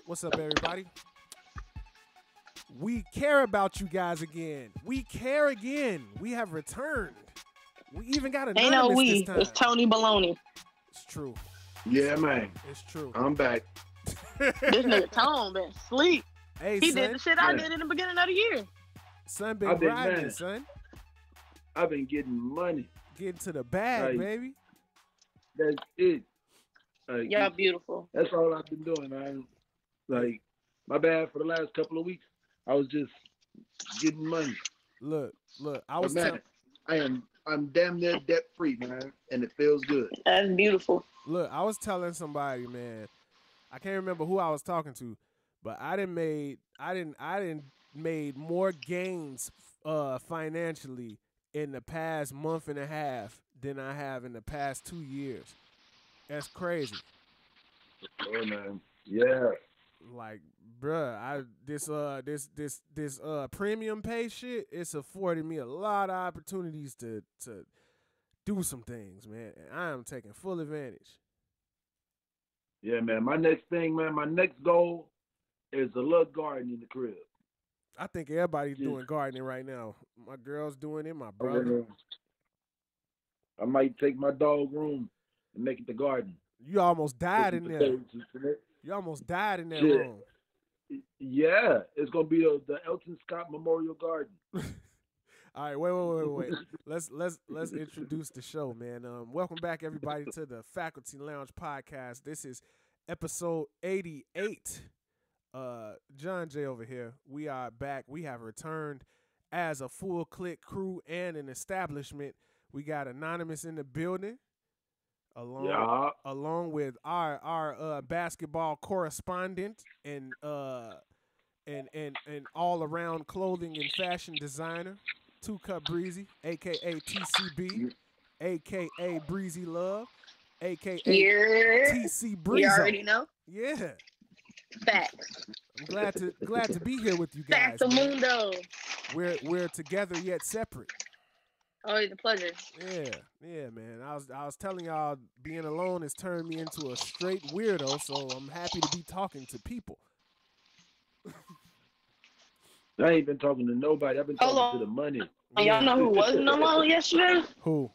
What's up, everybody? We care about you guys again. We care again. We have returned. We even got anonymous Ain't no we. this time. It's Tony Baloney. It's true. Yeah, man. It's true. I'm back. This nigga Tone been asleep. Hey, He son. did the shit I did in the beginning of the year. Son been grinding, son. I've been getting money. Getting to the bag, baby. That's it. Y'all beautiful. That's all I've been doing, man. Like, my bad for the last couple of weeks. I was just getting money. Look. I'm damn near debt free, man, and it feels good. That's beautiful. Look, I was telling somebody, man. I can't remember who I was talking to, but I didn't made more gains financially in the past month and a half than I have in the past 2 years. That's crazy. Oh man, yeah. Like, bruh, this premium pay shit, it's afforded me a lot of opportunities to do some things, man. And I am taking full advantage. Yeah, man. My next goal is a little garden in the crib. I think everybody's doing gardening right now. My girl's doing it, my brother. I might take my dog room and make it the garden. You almost died in there. You almost died in that room. Yeah, it's gonna be the Elton Scott Memorial Garden. All right, wait. Let's introduce the show, man. Welcome back, everybody, to the Faculty Lounge podcast. This is episode 88. John J over here. We are back. We have returned as a full click crew and an establishment. We got Anonymous in the building, along with our basketball correspondent and all around clothing and fashion designer, 2 Cup Breezy, aka TCB, aka Breezy Love, aka TC Breezy. You already know. Yeah. Facts. I'm glad to be here with you guys. Facts mundo. We're together yet separate. Always a pleasure. Yeah, man. I was telling y'all, being alone has turned me into a straight weirdo, so I'm happy to be talking to people. I ain't been talking to nobody. I've been talking to the money. Y'all know who wasn't alone yesterday? Who?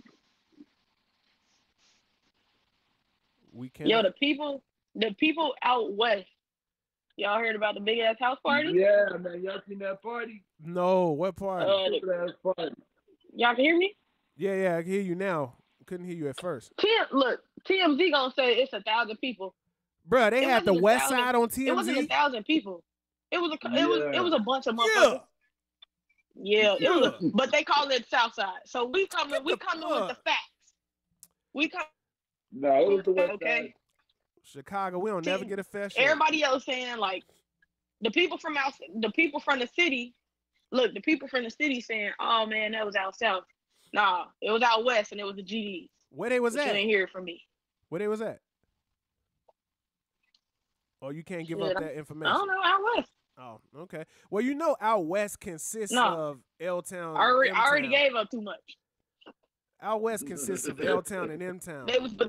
Yo, the people out west. Y'all heard about the big ass house party? Yeah, man. Y'all seen that party? No, what party? Party. Y'all can hear me? Yeah, I can hear you now. Couldn't hear you at first. TMZ gonna say it's 1,000 people. Bruh, they had the West Side on TMZ. It wasn't 1,000 people. It was a bunch of motherfuckers. Yeah, it was. But they call it South Side. So we coming with the facts. We come. No, it was the West Side. Chicago, we don't never get a fair share. Everybody else saying like the people from the city. Look, the people from the city saying, "Oh man, that was out south." Nah, it was out west, and it was the GDs. Where they was at? You didn't hear it from me. Where they was at? Oh, you can't give up that information. I don't know, out west. Oh, okay. Well, you know, out west consists of L-Town. I already gave up too much. Out west consists of L-Town and M-Town. They was.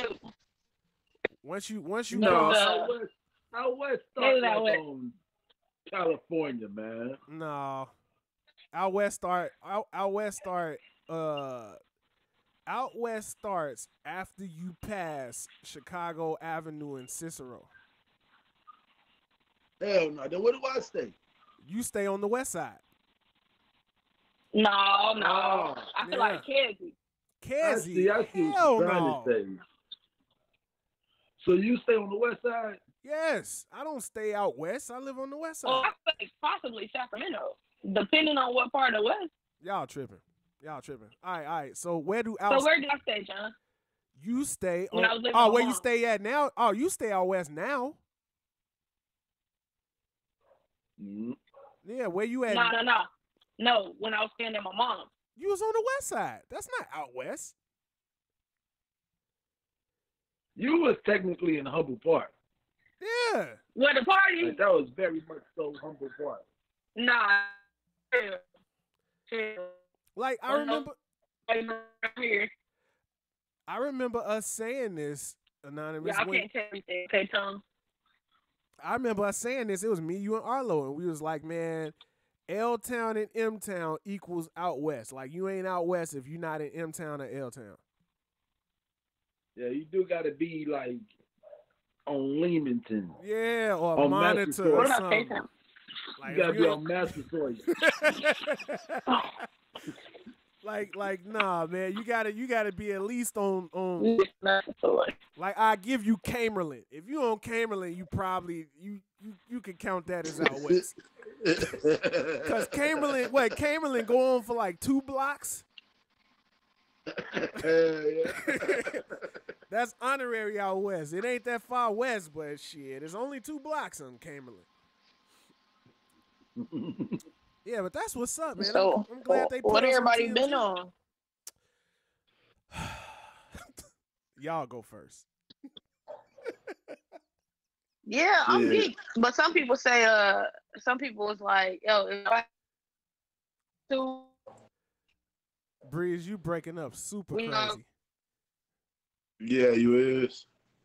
Once you no, out west started on California, man. No, out west starts after you pass Chicago Avenue and Cicero. Hell no. Then where do I stay? You stay on the west side. No. I feel like Kedzie. I see what you're trying to say. So you stay on the west side? Yes. I don't stay out west. I live on the west side. Oh, I think possibly Sacramento, depending on what part of west. Y'all tripping. All right. So where did I stay, John? You stay on. Where you stay at now? Oh, you stay out west now. Mm-hmm. Yeah, where you at? No, when I was staying at my mom. You was on the west side. That's not out west. You was technically in Humble Park. Yeah. Where the party? Like, that was very much so Humble Park. Nah. Like, I remember us saying this, Anonymous. Yeah, I can't tell everything. Okay, Tom. I remember us saying this. It was me, you, and Arlo, and we was like, man, L Town and M Town equals out west. Like you ain't out west if you're not in M Town or L Town. Yeah, you do got to be like on Leamington. Yeah, or on Monitor or something. Like, you gotta be on Master Source. like, nah, man. You gotta be at least on. Like, I give you Camerlin. If you on Camerlin, you probably you can count that as out west. Cause Camerlin go on for like 2 blocks. That's honorary out west. It ain't that far west, but shit, it's only 2 blocks on Camerlin. Yeah, but that's what's up, man. So, I'm glad they put what us everybody on been on? Y'all go first. Yeah, I'm geeked. But some people say, some people was like, yo, if I to Breeze, you breaking up super crazy. Yeah, you is.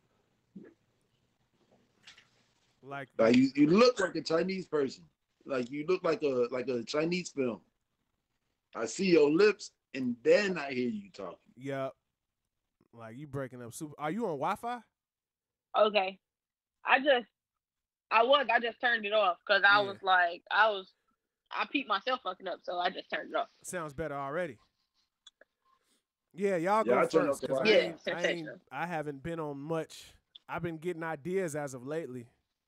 Like you look like a Chinese person. Like you look like a Chinese film. I see your lips and then I hear you talking. Yep. Like you breaking up super. Are you on Wi-Fi? Okay. I just turned it off because I was like, I peeped myself fucking up, so I just turned it off. Sounds better already. Yeah, y'all go first. I haven't been on much. I've been getting ideas as of lately.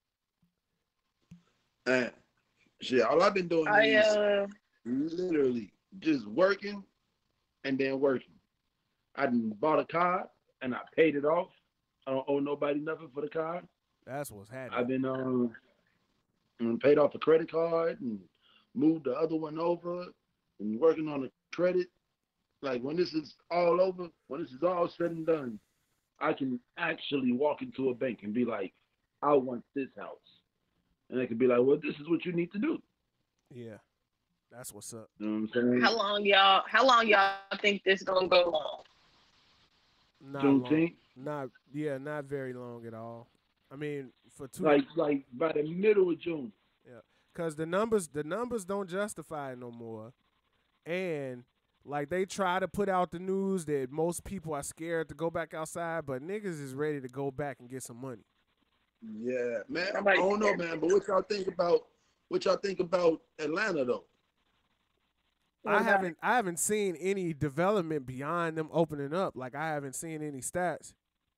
Shit, all I've been doing is literally just working and then working. I done bought a car and I paid it off. I don't owe nobody nothing for the car. That's what's happening. I've been paid off a credit card and moved the other one over and working on the credit. Like when this is all over, when this is all said and done, I can actually walk into a bank and be like, I want this house. And they can be like, well, this is what you need to do. Yeah. That's what's up. You know what I'm saying? How long y'all think this gonna go on? Not long. Not very long at all. I mean, for 2 like by the middle of June. Yeah. Cause the numbers don't justify it no more. And like they try to put out the news that most people are scared to go back outside, but niggas is ready to go back and get some money. Yeah, man. I don't know, man. But what y'all think about Atlanta though? I haven't seen any development beyond them opening up. Like I haven't seen any stats.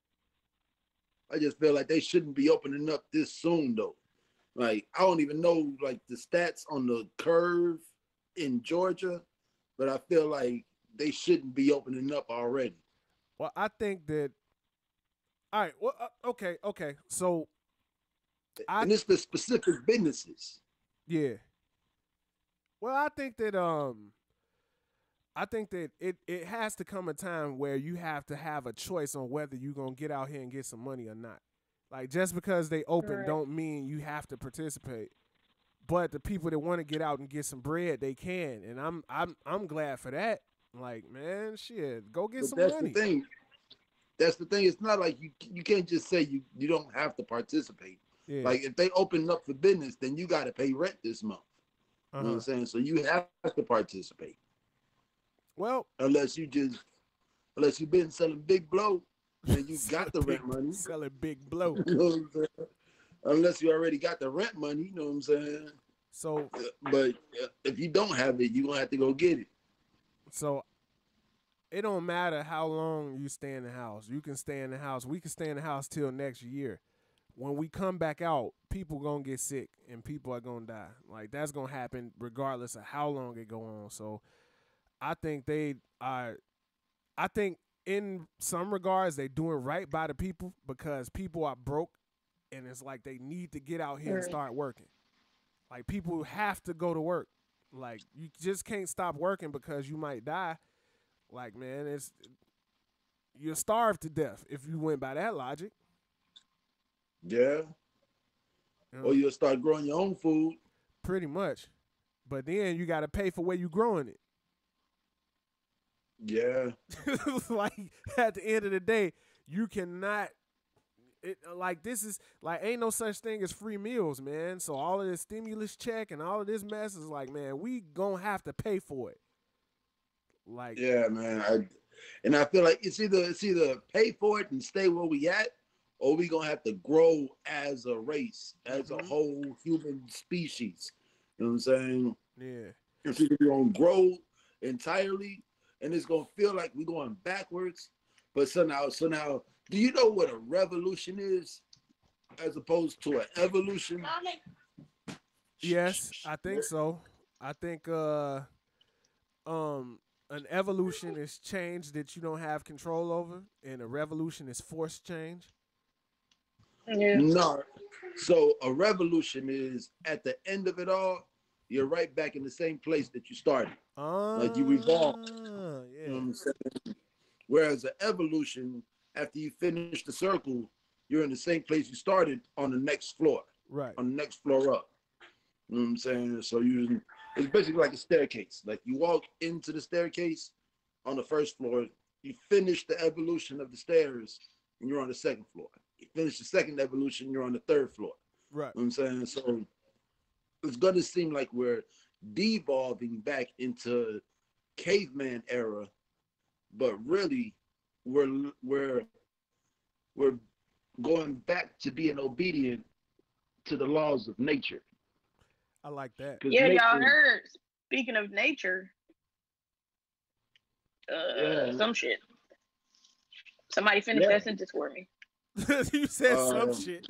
I just feel like they shouldn't be opening up this soon though. Like I don't even know like the stats on the curve in Georgia, but I feel like they shouldn't be opening up already. Well, I think that. All right. Well, okay. So, and it's the specific businesses. Yeah. Well, I think that it has to come a time where you have to have a choice on whether you're gonna get out here and get some money or not. Like just because they open don't mean you have to participate. But the people that want to get out and get some bread, they can, and I'm glad for that. Like, man, shit, go get some money. That's the thing. It's not like you can't just say you don't have to participate. Yeah. Like if they open up for business, then you got to pay rent this month. You know what I'm saying? So you have to participate. Well, unless you've been selling big blow, then you got the rent money. Selling big blow. You know what I'm saying? Unless you already got the rent money, you know what I'm saying? So, but if you don't have it, you're gonna have to go get it. So it don't matter how long you stay in the house. You can stay in the house. We can stay in the house till next year. When we come back out, people gonna get sick and people are gonna die. Like that's gonna happen regardless of how long it go on. So I think I think in some regards they doing right by the people because people are broke and it's like they need to get out here and start working. Like people have to go to work. Like you just can't stop working because you might die. Like man, you're starved to death if you went by that logic. Yeah. Or you'll start growing your own food. Pretty much. But then you got to pay for where you growing it. Yeah. Like at the end of the day, you cannot Like this is like ain't no such thing as free meals, man. So all of this stimulus check and all of this mess is like, man, we gonna have to pay for it. Like, yeah, man. I feel like it's either pay for it and stay where we at, or we gonna have to grow as a race, as a whole human species. You know what I'm saying? Yeah. It's either we're gonna grow entirely, and it's gonna feel like we're going backwards. But somehow, do you know what a revolution is, as opposed to an evolution? Yes, I think so. I think an evolution is change that you don't have control over, and a revolution is forced change. Yeah. No. So a revolution is at the end of it all, you're right back in the same place that you started. Like you evolved. Yeah. You know what I'm saying? Whereas an evolution, after you finish the circle, you're in the same place you started on the next floor. Right. On the next floor up. You know what I'm saying? So it's basically like a staircase. Like you walk into the staircase on the first floor, you finish the evolution of the stairs, and you're on the second floor. You finish the second evolution, you're on the third floor. Right. You know what I'm saying? So it's gonna seem like we're devolving back into caveman era, but really we're going back to being obedient to the laws of nature. I like that. Yeah, y'all heard. Speaking of nature, some shit. Somebody finish that sentence for me. You said some shit.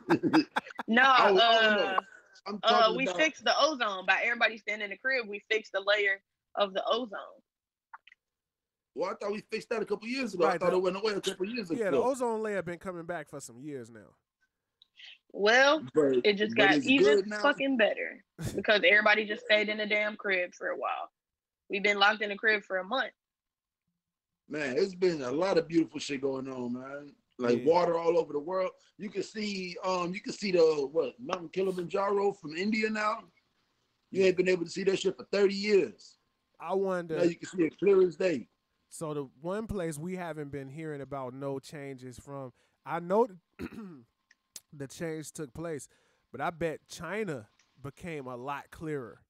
No, we fixed the ozone by everybody standing in the crib. We fixed the layer of the ozone. Well, I thought we fixed that a couple years ago. Right, I thought it went away a couple years ago. Yeah, the ozone layer been coming back for some years now. Well, it just got even fucking better because everybody just stayed in the damn crib for a while. We've been locked in the crib for a month. Man, it's been a lot of beautiful shit going on, man. Like water all over the world. You can see the Mount Kilimanjaro from India now. You ain't been able to see that shit for 30 years. I wonder. Now you can see it clear as day. So the one place we haven't been hearing about no changes from, I know the change took place, but I bet China became a lot clearer.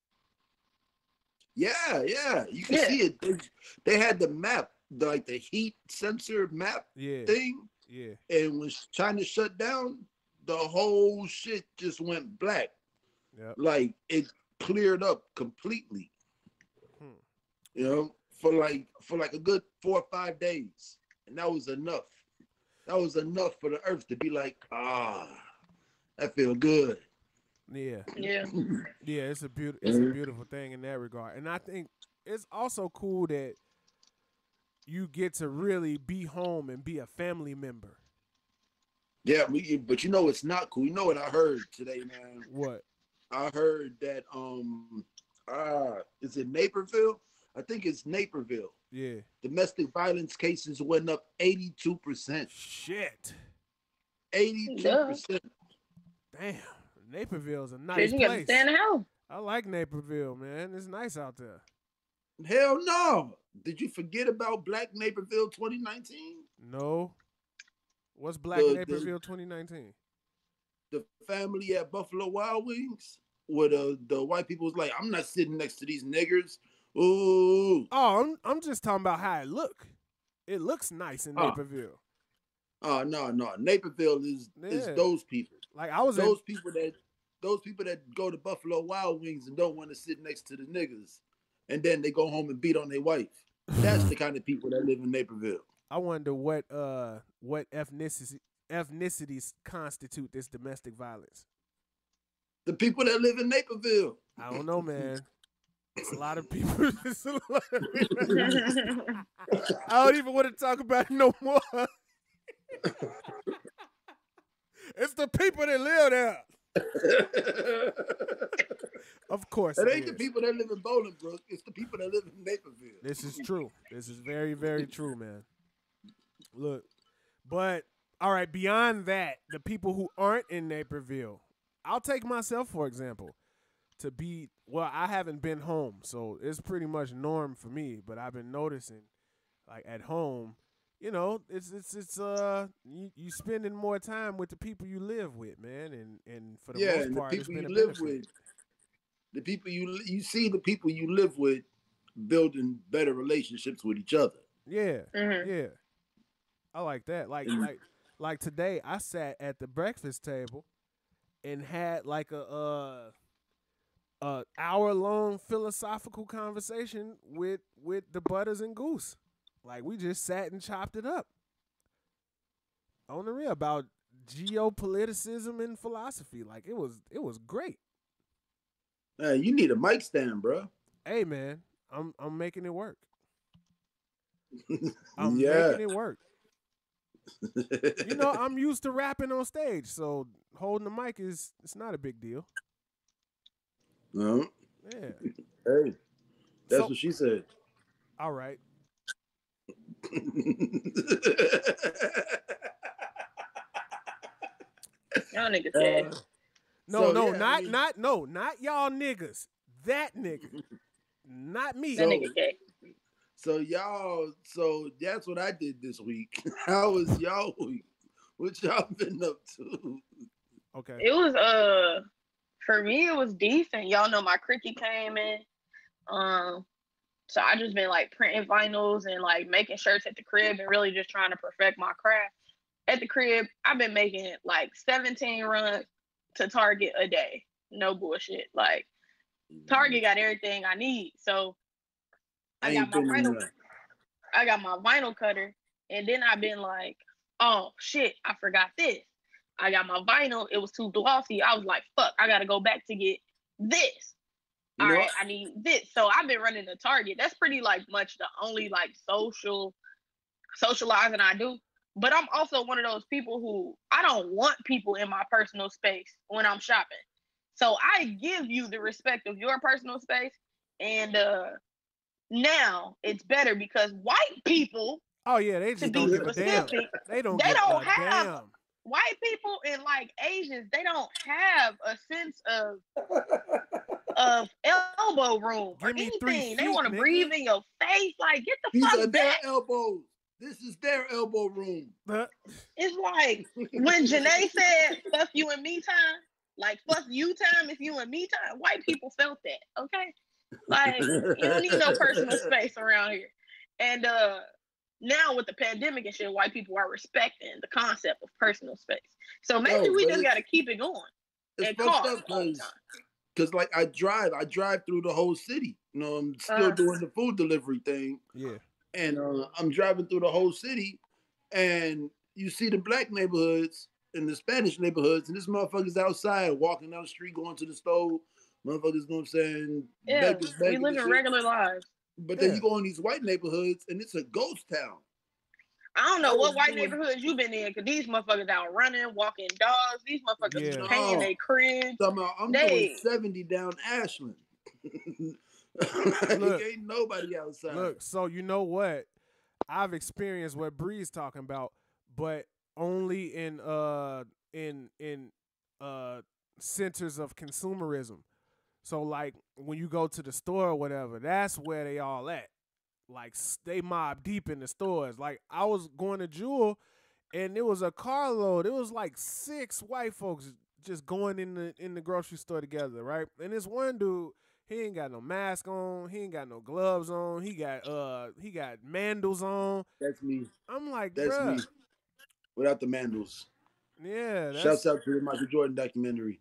Yeah. You can see it. They had the map, the heat sensor map thing. Yeah. And when China shut down, the whole shit just went black. Yep. Like it cleared up completely. You know, for like a good 4 or 5 days. And that was enough. That was enough for the earth to be like, that feel good. Yeah. Yeah. Yeah, it's a beautiful thing in that regard. And I think it's also cool that you get to really be home and be a family member. Yeah, but you know it's not cool. You know what I heard today, man? What? I heard that is it Naperville? I think it's Naperville. Yeah. Domestic violence cases went up 82%. Shit. 82%. Damn. Naperville's a nice place. You got to stay in the house. I like Naperville, man. It's nice out there. Hell no. Did you forget about Black Naperville 2019? No. What's Black Naperville 2019? The family at Buffalo Wild Wings, where the white people was like, I'm not sitting next to these niggers. Ooh. Oh, I'm just talking about how it look. It looks nice in Naperville. Oh no. Naperville is those people. Like I was those people that go to Buffalo Wild Wings and don't want to sit next to the niggas, and then they go home and beat on their wife. That's the kind of people that live in Naperville. I wonder what ethnicities constitute this domestic violence. The people that live in Naperville. I don't know, man. It's a lot of people. I don't even want to talk about it no more. It's the people that live there. Of course. It ain't the people that live in Bolingbrook. It's the people that live in Naperville. This is true. This is very, very true, man. Look, but all right, beyond that, the people who aren't in Naperville, I'll take myself, for example, I haven't been home, so it's pretty much norm for me, but I've been noticing, like at home, you know, it's you spending more time with the people you live with, man, and for the most and the part, it's people been you a live benefit. with, the people you see the people you live with building better relationships with each other. Yeah, Mm-hmm. yeah, I like that. Like today, I sat at the breakfast table and had like a hour long philosophical conversation with the Butters and Goose. Like we just sat and chopped it up on the real about geopoliticism and philosophy. Like it was great. You need a mic stand, bro. Hey man, I'm making it work. I'm Yeah. making it work. You know, I'm used to rapping on stage, so holding the mic it's not a big deal. No. Yeah. Hey, that's So, what she said. all right. Y'all niggas dead. No, So, not y'all niggas. That nigga. Not me. That nigga dead. So that's what I did this week. How was y'all week? What y'all been up to? Okay. It was for me it was decent. Y'all know my cricket came in. So I just been like printing vinyls and like making shirts at the crib and really just trying to perfect my craft. At the crib, I've been making like 17 runs to Target a day. No bullshit. Like Target got everything I need. So I got my vinyl cutter, and then I've been like, oh shit, I forgot this. I got my vinyl, it was too glossy. I was like, fuck, I gotta go back to get this. All right, I need this. So I've been running to Target. That's pretty like much the only like socializing I do. But I'm also one of those people who I don't want people in my personal space when I'm shopping. So I give you the respect of your personal space. And now it's better because white people, oh yeah, they just don't give a damn. They don't have damn. White people and like Asians, they don't have a sense of elbow room or anything. They want to breathe in your face. Like, get the fuck back. Their elbows. This is their elbow room. It's like when Janae said, fuck you and me time, like fuck you time if you and me time, white people felt that, okay? Like, you don't need no personal space around here. And now with the pandemic and shit, white people are respecting the concept of personal space. So maybe we just got to keep it going. It's fucked up because like I drive through the whole city. You know, I'm still doing the food delivery thing. Yeah. And I'm driving through the whole city, and you see the black neighborhoods and the Spanish neighborhoods, and this motherfucker's outside walking down the street, going to the stove. Motherfuckers, you know what I'm saying? Yeah, we live in regular lives. But then you go in these white neighborhoods, and it's a ghost town. I don't know what white neighborhoods you been in, because these motherfuckers out running, walking dogs. These motherfuckers painting their cribs. I'm doing 70 down Ashland. Look, ain't nobody outside. Look, so you know what? I've experienced what Bree's talking about, but only in centers of consumerism. So like when you go to the store or whatever, that's where they all at. Like they mob deep in the stores. Like I was going to Jewel, and it was a carload. It was like 6 white folks just going in the grocery store together, right? And this one dude, he ain't got no mask on. He ain't got no gloves on. He got mandals on. That's me. I'm like, that's bruh. me. Without the mandals. Yeah. Shouts out to the Michael Jordan documentary.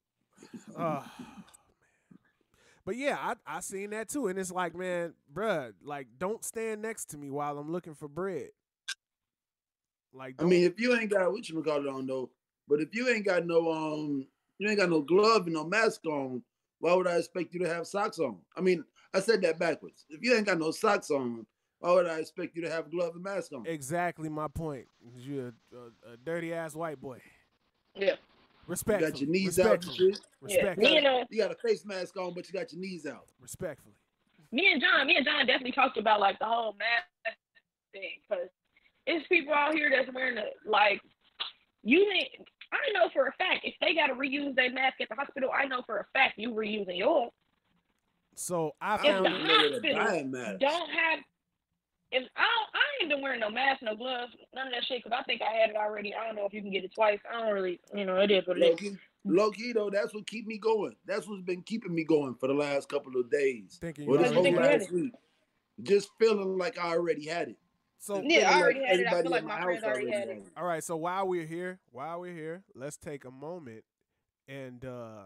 But yeah, I seen that too, and it's like, man, bruh, like don't stand next to me while I'm looking for bread. Like, I mean, if you ain't got whatchamacallit on though, but if you ain't got no you ain't got no glove and no mask on, why would I expect you to have socks on? I mean, I said that backwards. If you ain't got no socks on, why would I expect you to have glove and mask on? Exactly my point. You're a dirty ass white boy. Yeah. Respectfully. You got your knees out and shit. Respectfully. Yeah. You got a face mask on, but you got your knees out. Respectfully. Me and John definitely talked about like the whole mask thing, because it's people out here that's wearing like I know for a fact if they got to reuse their mask at the hospital, I know for a fact you reusing yours. So I found if the hospital don't have, if I ain't been wearing no mask, no gloves, none of that shit. Cause I think I had it already. I don't know if you can get it twice. I don't really, it is what it is. Low key though, that's what keep me going. That's what's been keeping me going for the last couple of days. Thinking or this whole last it? week. Just feeling like I already had it. So yeah, I already like had it. I feel everybody like in my my friends house already had it. all right, so while we're here, let's take a moment and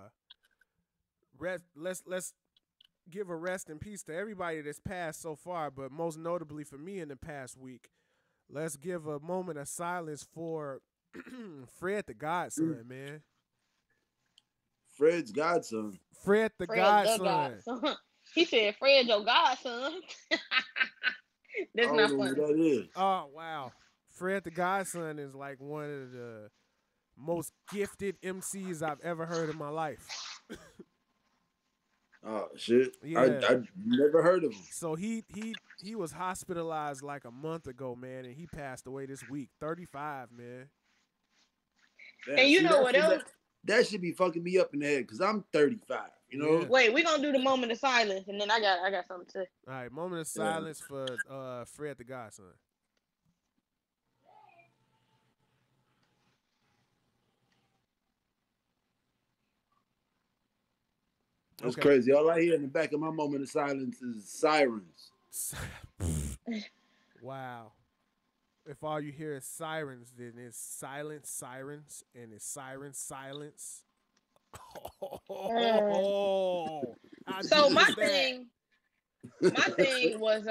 let's give a rest in peace to everybody that's passed so far, but most notably for me in the past week. Let's give a moment of silence for Fred the Godson, man. Fred's godson. Fred the Godson. He said, Fred your godson. That's not funny. What that is. Oh, wow. Fred the Godson is like one of the most gifted MCs I've ever heard in my life. Oh shit! Yeah. I never heard of him. So he was hospitalized like a month ago, man, and he passed away this week. 35, man. Man, and you know what else? That should be fucking me up in the head because I'm 35. You know. Yeah. Wait, we're gonna do the moment of silence, and then I got something to say. All right, moment of silence for Fred the Godson. That's crazy. All I hear in the back of my moment of silence is sirens. Wow. If all you hear is sirens, then it's silence, sirens, and it's silence. Oh, so my thing was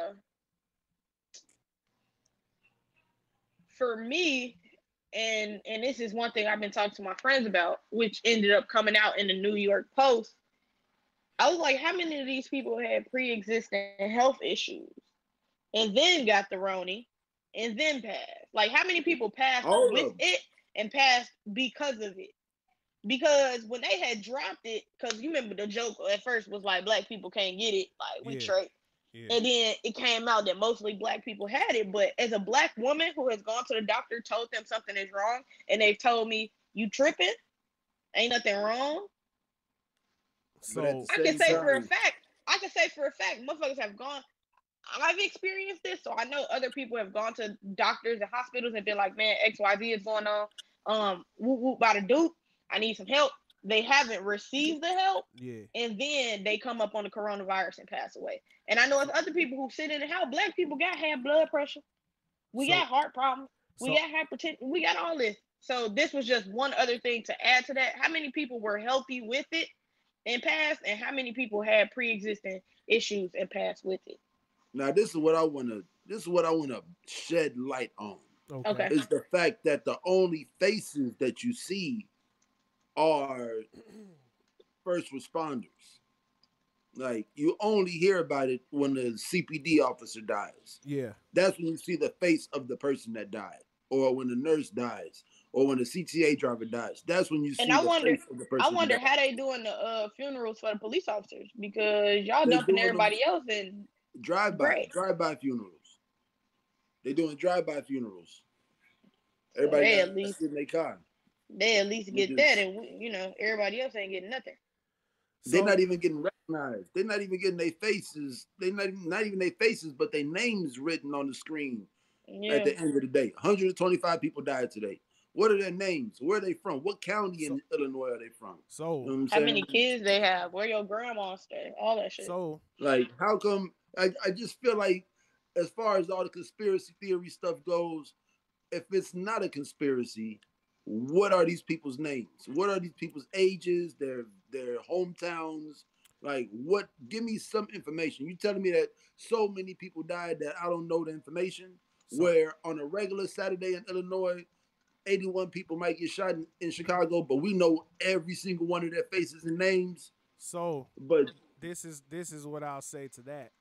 for me, and this is one thing I've been talking to my friends about, which ended up coming out in the New York Post. I was like, how many of these people had pre-existing health issues and then got the Roni and then passed? Like, how many people passed with it and passed because of it? Because when they had dropped it, because you remember the joke at first was like, black people can't get it, like, we straight. Yeah. And then it came out that mostly black people had it. But as a black woman who has gone to the doctor, told them something is wrong, and they've told me, you tripping? Ain't nothing wrong. So I can say for a fact, motherfuckers have gone. I've experienced this, so I know other people have gone to doctors and hospitals and been like, man, XYZ is going on. Whoop whoop by the dude. I need some help. They haven't received the help. Yeah. And then they come up on the coronavirus and pass away. And I know it's other people who sit in the house. Black people got high blood pressure. We got heart problems. We got hypertension. We got all this. So this was just one other thing to add to that. How many people were healthy with it and passed, and how many people had pre-existing issues and passed with it? Now this is what I want to shed light on. Okay. Is the fact that the only faces that you see are first responders. Like, you only hear about it when the CPD officer dies. Yeah. That's when you see the face of the person that died, or when the nurse dies, or when the CTA driver dies. That's when you see face of the person. I wonder how they doing the funerals for the police officers, because y'all dumping everybody else in drive-by funerals. They're doing drive-by funerals. Everybody got in their car. They at least get that, and everybody else ain't getting nothing. They're not even getting recognized. They're not even getting their faces. They're not even their faces, but their names written on the screen. Yeah. At the end of the day, 125 people died today. What are their names? Where are they from? What county in Illinois are they from? So how many kids they have? Where your grandma stay? All that shit. So like, how come? I just feel like, as far as all the conspiracy theory stuff goes, if it's not a conspiracy, what are these people's names? What are these people's ages? Their hometowns? Like, what? Give me some information. You telling me that so many people died that I don't know the information? Where on a regular Saturday in Illinois, 81 people might get shot in Chicago, but we know every single one of their faces and names. So, but this is what I'll say to that.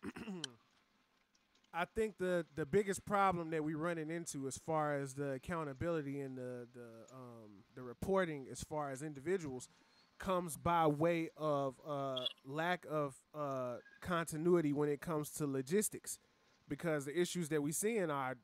I think the biggest problem that we're running into, as far as the accountability and the reporting as far as individuals, comes by way of lack of continuity when it comes to logistics, because the issues that we seeing are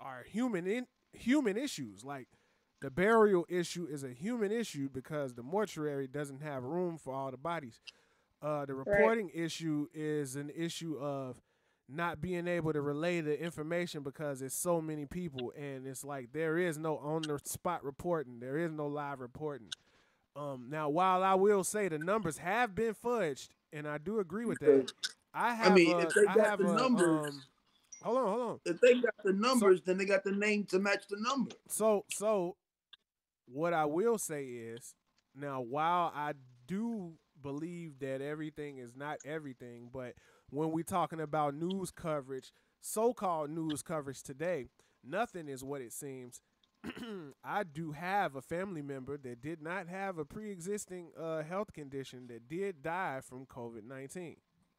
human issues. Like, the burial issue is a human issue because the mortuary doesn't have room for all the bodies. The reporting issue is an issue of not being able to relay the information because it's so many people, and it's like there is no on the spot reporting, there is no live reporting. Now, while I will say the numbers have been fudged, and I do agree with that, I mean, if they got the numbers, hold on. if they got the numbers, then they got the name to match the number. So what I will say is, now while I do believe that everything is not everything, but when we're talking about news coverage, so-called news coverage today, nothing is what it seems. I do have a family member that did not have a pre-existing health condition that did die from COVID-19.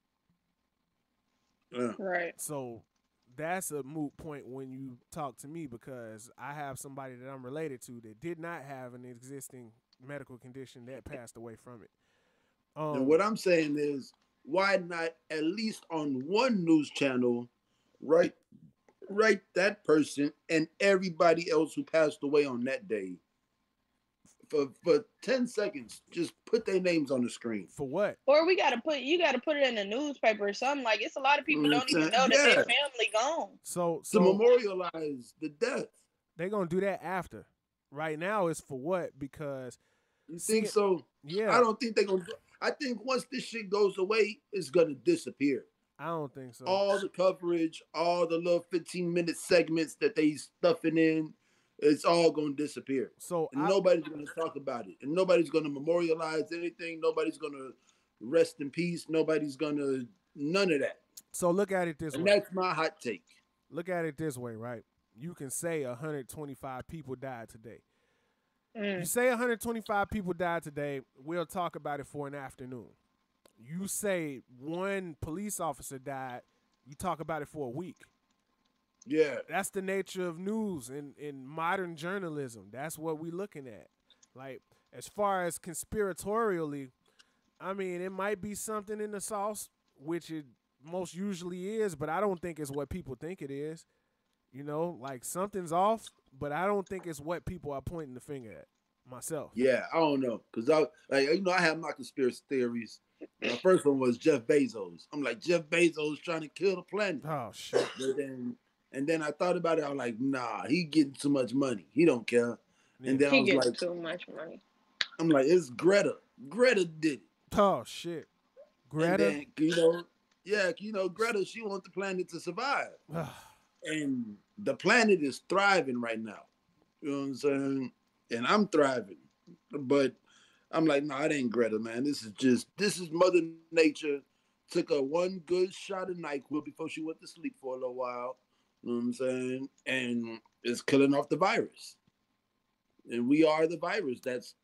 Yeah. Right. So that's a moot point when you talk to me, because I have somebody that I'm related to that did not have an existing medical condition that passed away from it. And what I'm saying is, why not at least on one news channel write that person and everybody else who passed away on that day for 10 seconds, just put their names on the screen. For what? Or you gotta put it in the newspaper or something. Like, it's a lot of people don't even know that their family gone. So to memorialize the death. They're gonna do that after. Right now it's for what? Because you think so? Yeah. I don't think they're gonna. I think once this shit goes away, it's gonna disappear. I don't think so. All the coverage, all the little 15-minute segments that they stuffing in, it's all gonna disappear. So nobody's gonna talk about it, and nobody's gonna memorialize anything. Nobody's gonna rest in peace. Nobody's gonna none of that. So look at it this way. And that's my hot take. Look at it this way, right? You can say 125 people died today. You say 125 people died today, we'll talk about it for an afternoon. You say one police officer died, you talk about it for a week. Yeah. That's the nature of news in modern journalism. That's what we're looking at. Like, as far as conspiratorially, I mean, it might be something in the sauce, which it most usually is, but I don't think it's what people think it is. You know, like something's off, but I don't think it's what people are pointing the finger at. Myself. Yeah, I don't know, cause I have my conspiracy theories. My first one was Jeff Bezos. I'm like, Jeff Bezos trying to kill the planet. Oh shit! And then I thought about it. I was like, nah, he getting too much money. He don't care. Yeah. And then he I was gets like, too much money. I'm like, it's Greta. Greta did it. Oh shit! Greta. And then, Greta. She wants the planet to survive. And the planet is thriving right now. You know what I'm saying? And I'm thriving. But I'm like, no, it ain't Greta, man. This is Mother Nature. Took her one good shot of NyQuil before she went to sleep for a little while. You know what I'm saying? And it's killing off the virus. And we are the virus.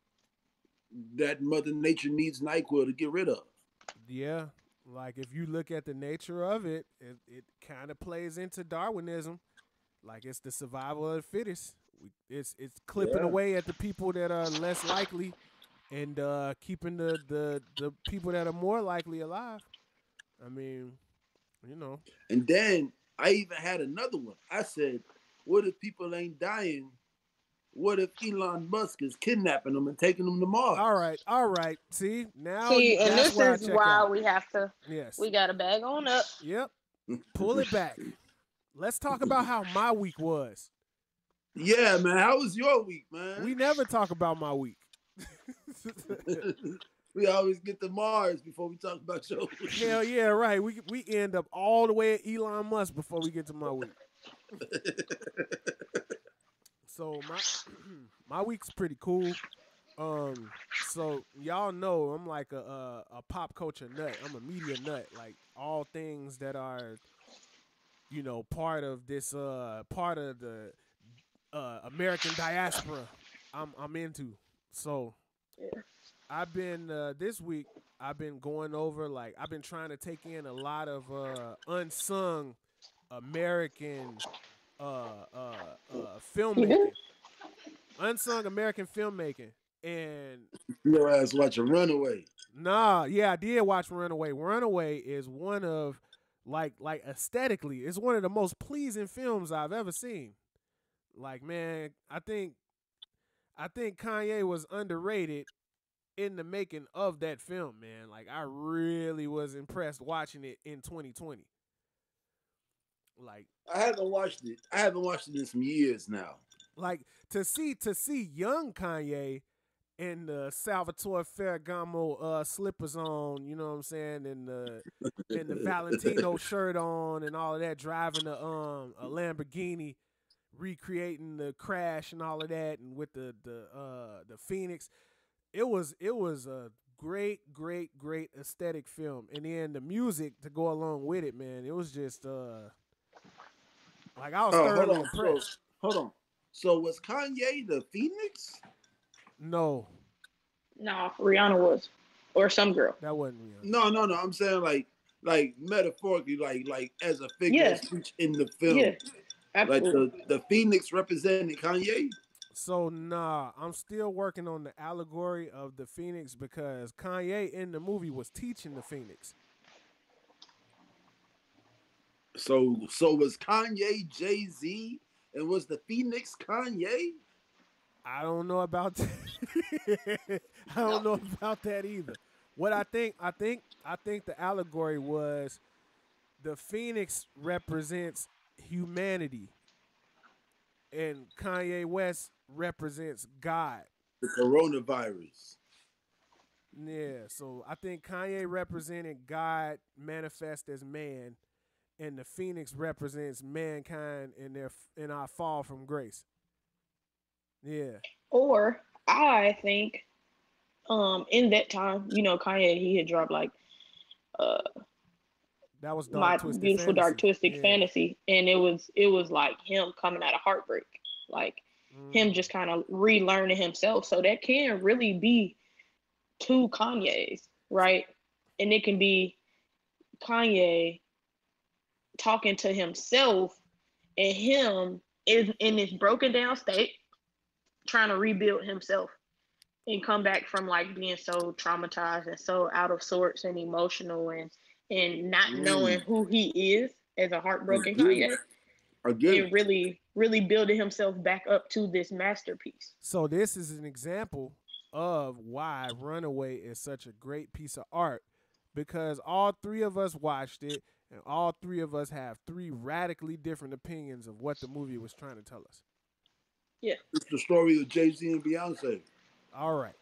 That Mother Nature needs NyQuil to get rid of. Yeah. Like, if you look at the nature of it, it kind of plays into Darwinism. Like, it's the survival of the fittest. It's clipping away at the people that are less likely and keeping the people that are more likely alive. I mean, you know. And then I even had another one. I said, what if people ain't dying? What if Elon Musk is kidnapping them and taking them to Mars? All right. See, now and this is why out. we have to. Yes. We got to bag on up. Yep. Pull it back. Let's talk about how my week was. Yeah, man. How was your week, man? We never talk about my week. We always get to Mars before we talk about your week. Hell yeah, right. We end up all the way at Elon Musk before we get to my week. So my week's pretty cool. So y'all know I'm like a pop culture nut. I'm a media nut. Like, all things that are, you know, part of this part of the American diaspora I'm into. So I've been this week I've been going over, like, I've been trying to take in a lot of unsung American filmmaking. Unsung American filmmaking. And your ass watching Runaway. Nah, yeah, I did watch Runaway. Runaway is one of like aesthetically, it's one of the most pleasing films I've ever seen. Like, man, I think Kanye was underrated in the making of that film, man. Like, I really was impressed watching it in 2020. Like I haven't watched it. I haven't watched it in some years now. like to see young Kanye in the Salvatore Ferragamo slippers on, you know what I'm saying, and the Valentino shirt on and all of that, driving a Lamborghini, recreating the crash and all of that, and with the Phoenix. It was a great aesthetic film, and then the music to go along with it, man. It was just like I was Oh, thoroughly impressed. Hold on. So was Kanye the Phoenix? No, No, Rihanna was, or some girl. that wasn't Rihanna. No. I'm saying like metaphorically, like as a figure Yeah. of speech in the film. Yeah, Like absolutely. the Phoenix represented Kanye. So nah, I'm still working on the allegory of the Phoenix because Kanye in the movie was teaching the Phoenix. So was Kanye Jay-Z and was the Phoenix Kanye? I don't know about that. I don't know about that either. What I think the allegory was the Phoenix represents humanity and Kanye West represents God. The coronavirus. Yeah, so I think Kanye represented God manifest as man, and the Phoenix represents mankind in our fall from grace. Yeah, Or I think, in that time, Kanye, he had dropped like uh that was Dark my Twisted beautiful dark Fantasy. twisted Yeah. fantasy, and it was like him coming out of heartbreak, like him Mm. just kind of relearning himself. So that can really be two Kanyes, right? And it can be Kanye talking to himself, and him is in this broken down state trying to rebuild himself and come back from like being so traumatized and so out of sorts and emotional, and not knowing who he is as a I heartbroken get it. Kanye, I get and it. really building himself back up to this masterpiece. So this is an example of why Runaway is such a great piece of art because all three of us watched it and all three of us have three radically different opinions of what the movie was trying to tell us. Yeah. It's the story of Jay-Z and Beyonce. All right.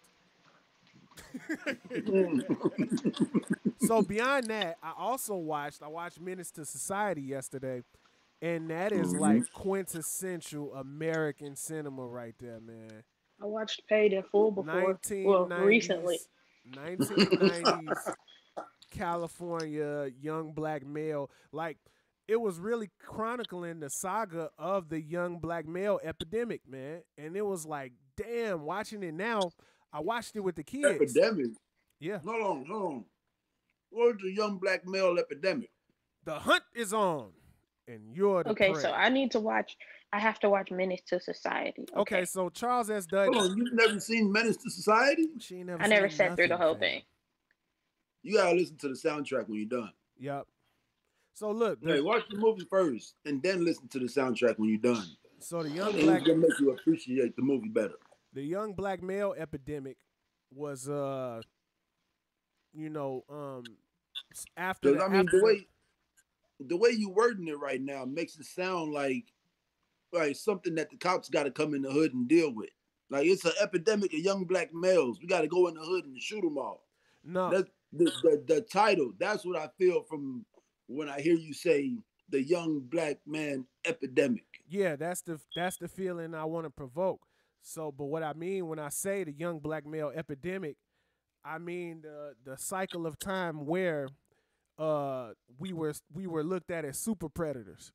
Mm. So beyond that, I watched Menace to Society yesterday, and that is like quintessential American cinema right there, man. I watched Paid in Full before, well, recently. 1990s 1990s California young black male. Like it was really chronicling the saga of the young black male epidemic, man. And it was like, damn, watching it now, I watched it with the kids. Epidemic. Yeah. Hold on. What's the young black male epidemic? The hunt is on and you're the Okay, prey. so I have to watch Menace to Society. Okay, so Charles S. Dutton. Hold on, you've never seen Menace to Society? She ain't never I never seen sat through the nothing, whole fam. thing. You gotta listen to the soundtrack when you're done. Yep. So look, Hey, watch the movie first and then listen to the soundtrack when you're done. so the young And black it's gonna make you appreciate the movie better. the young black male epidemic was after Because the I mean after the way you wording it right now makes it sound like something that the cops got to come in the hood and deal with. Like it's an epidemic of young black males. We got to go in the hood and shoot them all. no That's the title. That's what I feel from when I hear you say the young black man epidemic. yeah, that's the feeling I want to provoke. So, but what I mean when I say the young black male epidemic, I mean the cycle of time where we were looked at as super predators.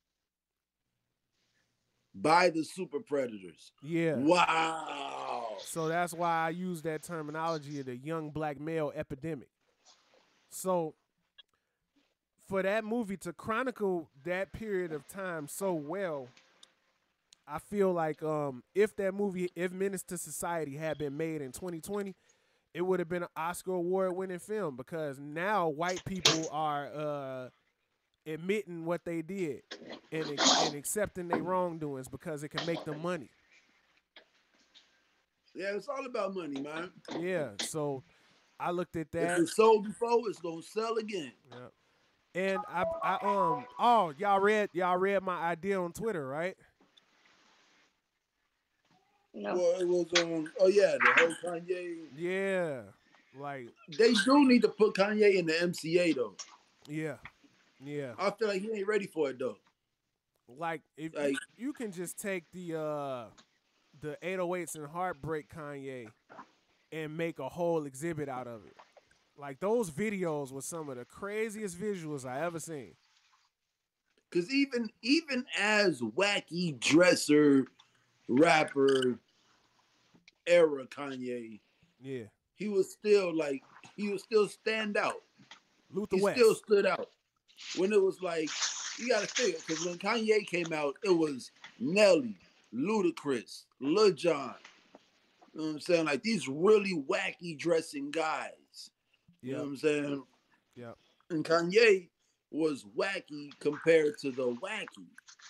By the super predators. Yeah. Wow. So that's why I use that terminology of the young black male epidemic. So for that movie to chronicle that period of time so well, I feel like if Menace to Society had been made in 2020, it would have been an Oscar award winning film because now white people are admitting what they did and accepting their wrongdoings because it can make them money. Yeah, it's all about money, man. Yeah, so I looked at If that. it sold before, it's gonna sell again. Yeah. And y'all read my idea on Twitter, right? No. Well, it was oh yeah, the whole Kanye. Yeah, like They do need to put Kanye in the MCA though. yeah, yeah. I feel like he ain't ready for it though. Like if Like, you can just take the 808s and Heartbreak Kanye and make a whole exhibit out of it. Like those videos were some of the craziest visuals I ever seen. cause even as wacky dresser rapper era Kanye, Yeah, he was still stand out. Luther He still West. stood out. When it was like, you gotta figure, because when Kanye came out, it was Nelly, Ludacris, Lil Jon. You know what I'm saying? Like these really wacky dressing guys. You know Yep, what I'm saying? yep. And Kanye was wacky compared to the wacky.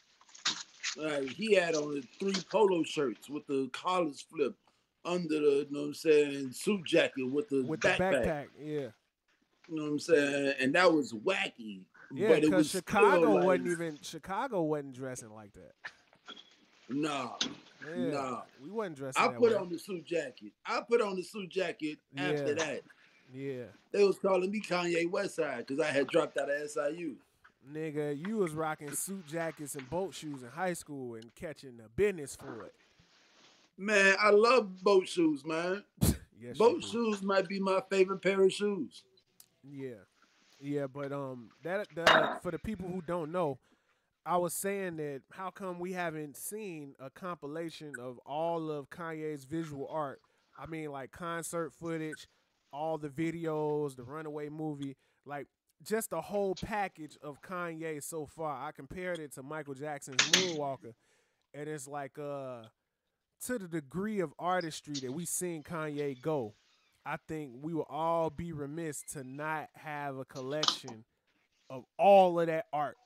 Like he had on the 3 polo shirts with the collars flipped under the, you know what I'm saying, suit jacket with the With the backpack. backpack, yeah. You know what I'm saying? And that was wacky. Yeah, But it because was still like, Chicago wasn't dressing like that. nah, Yeah, nah. we wasn't dressing I that put way. on the suit jacket. I put on the suit jacket after Yeah, that. yeah. They was calling me Kanye Westside because I had dropped out of SIU. Nigga, you was rocking suit jackets and boat shoes in high school and catching the business for it. Man, I love boat shoes, man. Yes, you Boat do. shoes might be my favorite pair of shoes. Yeah, yeah, but that for the people who don't know, I was saying that how come we haven't seen a compilation of all of Kanye's visual art? I mean, like concert footage, all the videos, the Runaway movie, like just the whole package of Kanye so far. I compared it to Michael Jackson's Moonwalker, and it's like to the degree of artistry that we seen Kanye go, I think we will all be remiss to not have a collection of all of that art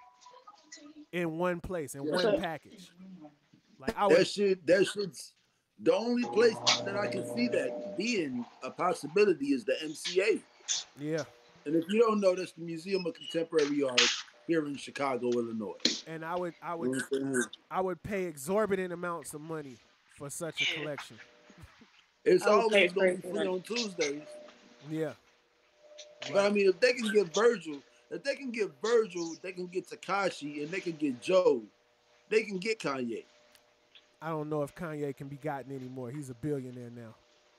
in one place, in Yeah. one package. Like I would, That shit's the only place that I can see that being a possibility is the MCA. yeah. And if you don't know, that's the Museum of Contemporary Art here in Chicago, Illinois. And You know what I'm saying? I would pay exorbitant amounts of money for such a collection. It's I would pay always gonna be crazy free money. on Tuesdays. Yeah. But I mean, if they can get Virgil, they can get Takashi, and they can get Joe, they can get Kanye. I don't know if Kanye can be gotten anymore. He's a billionaire now.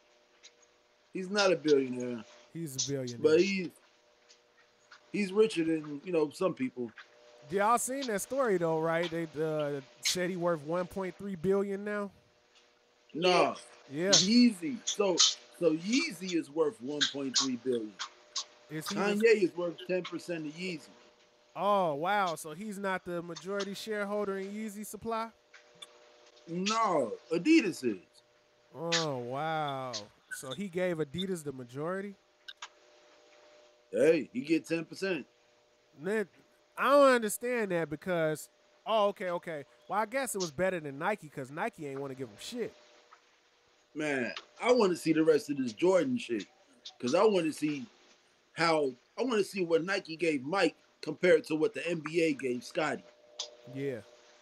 He's not a billionaire, He's a billionaire. but he's richer than, you know, some people. Y'all seen that story though, right? They said he worth 1.3 billion now. Nah, Yeah. Yeezy. So Yeezy is worth 1.3 billion. Kanye is worth 10% of Yeezy. Oh wow! So he's not the majority shareholder in Yeezy Supply. No, Adidas is. Oh wow! So he gave Adidas the majority. Hey, he get 10%. Then I don't understand that because okay. Well, I guess it was better than Nike because Nike ain't want to give him shit. Man, I want to see the rest of this Jordan shit because I want to see what Nike gave Mike compared to what the NBA gave Scotty. Yeah.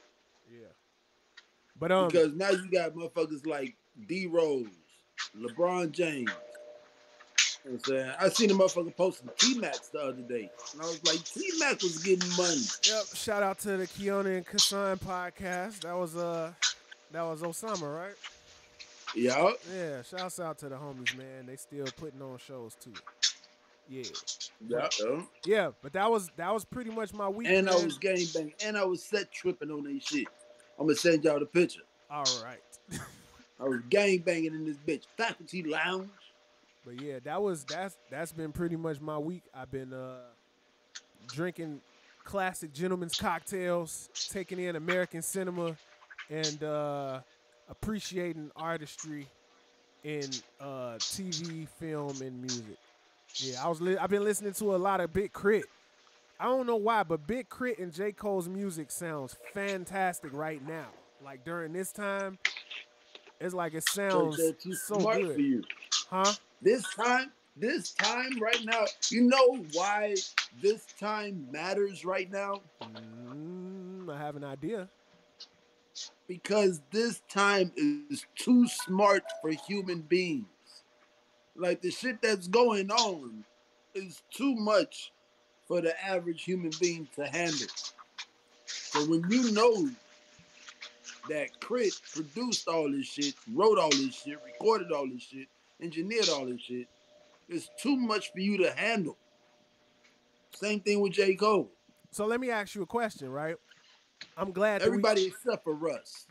But Because now you got motherfuckers like D Rose, LeBron James. You know what I'm saying? I seen a motherfucker posting T-Max the other day. And I was like, T-Max was getting money. Yep. Shout out to the Keona and Kassan podcast. That was Osama, right? Yeah. Yeah. Shouts out to the homies, man. They still putting on shows too. Yeah. Yeah, but that was pretty much my week. And man. I was gangbanging. And I was set tripping on that shit. I'm gonna send y'all the picture. All right. I was gangbanging in this bitch. Faculty lounge. But yeah, that's been pretty much my week. I've been drinking classic gentlemen's cocktails, taking in American cinema, and appreciating artistry in TV, film, and music. Yeah, I've been listening to a lot of Big Crit. I don't know why, but Big Crit and J. Cole's music sounds fantastic right now. Like during this time, it's like it sounds They're too so smart good. for you. Huh? This time, this time right now, you know why this time matters right now? I have an idea. Because this time is too smart for human beings. Like the shit that's going on is too much for the average human being to handle. So when you know that Crit produced all this shit, wrote all this shit, recorded all this shit, engineered all this shit, it's too much for you to handle. Same thing with J. Cole. So let me ask you a question, right? I'm glad everybody except for Russ.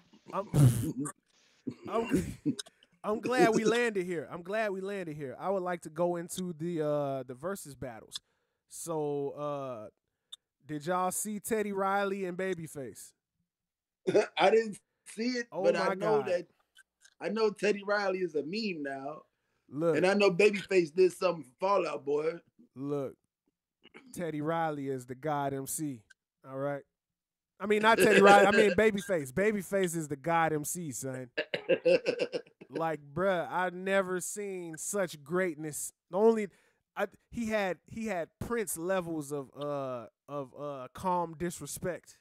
I'm glad we landed here. I would like to go into the Verzuz battles. So did y'all see Teddy Riley and Babyface? I didn't see it, but I know God. that I know Teddy Riley is a meme now. Look, and I know Babyface did something for Fall Out Boy. Look, Teddy Riley is the God MC. All right. I mean, not Teddy Riley. I mean, Babyface. Babyface is the God MC, son. Like, bruh, I've never seen such greatness. He had Prince levels of calm disrespect.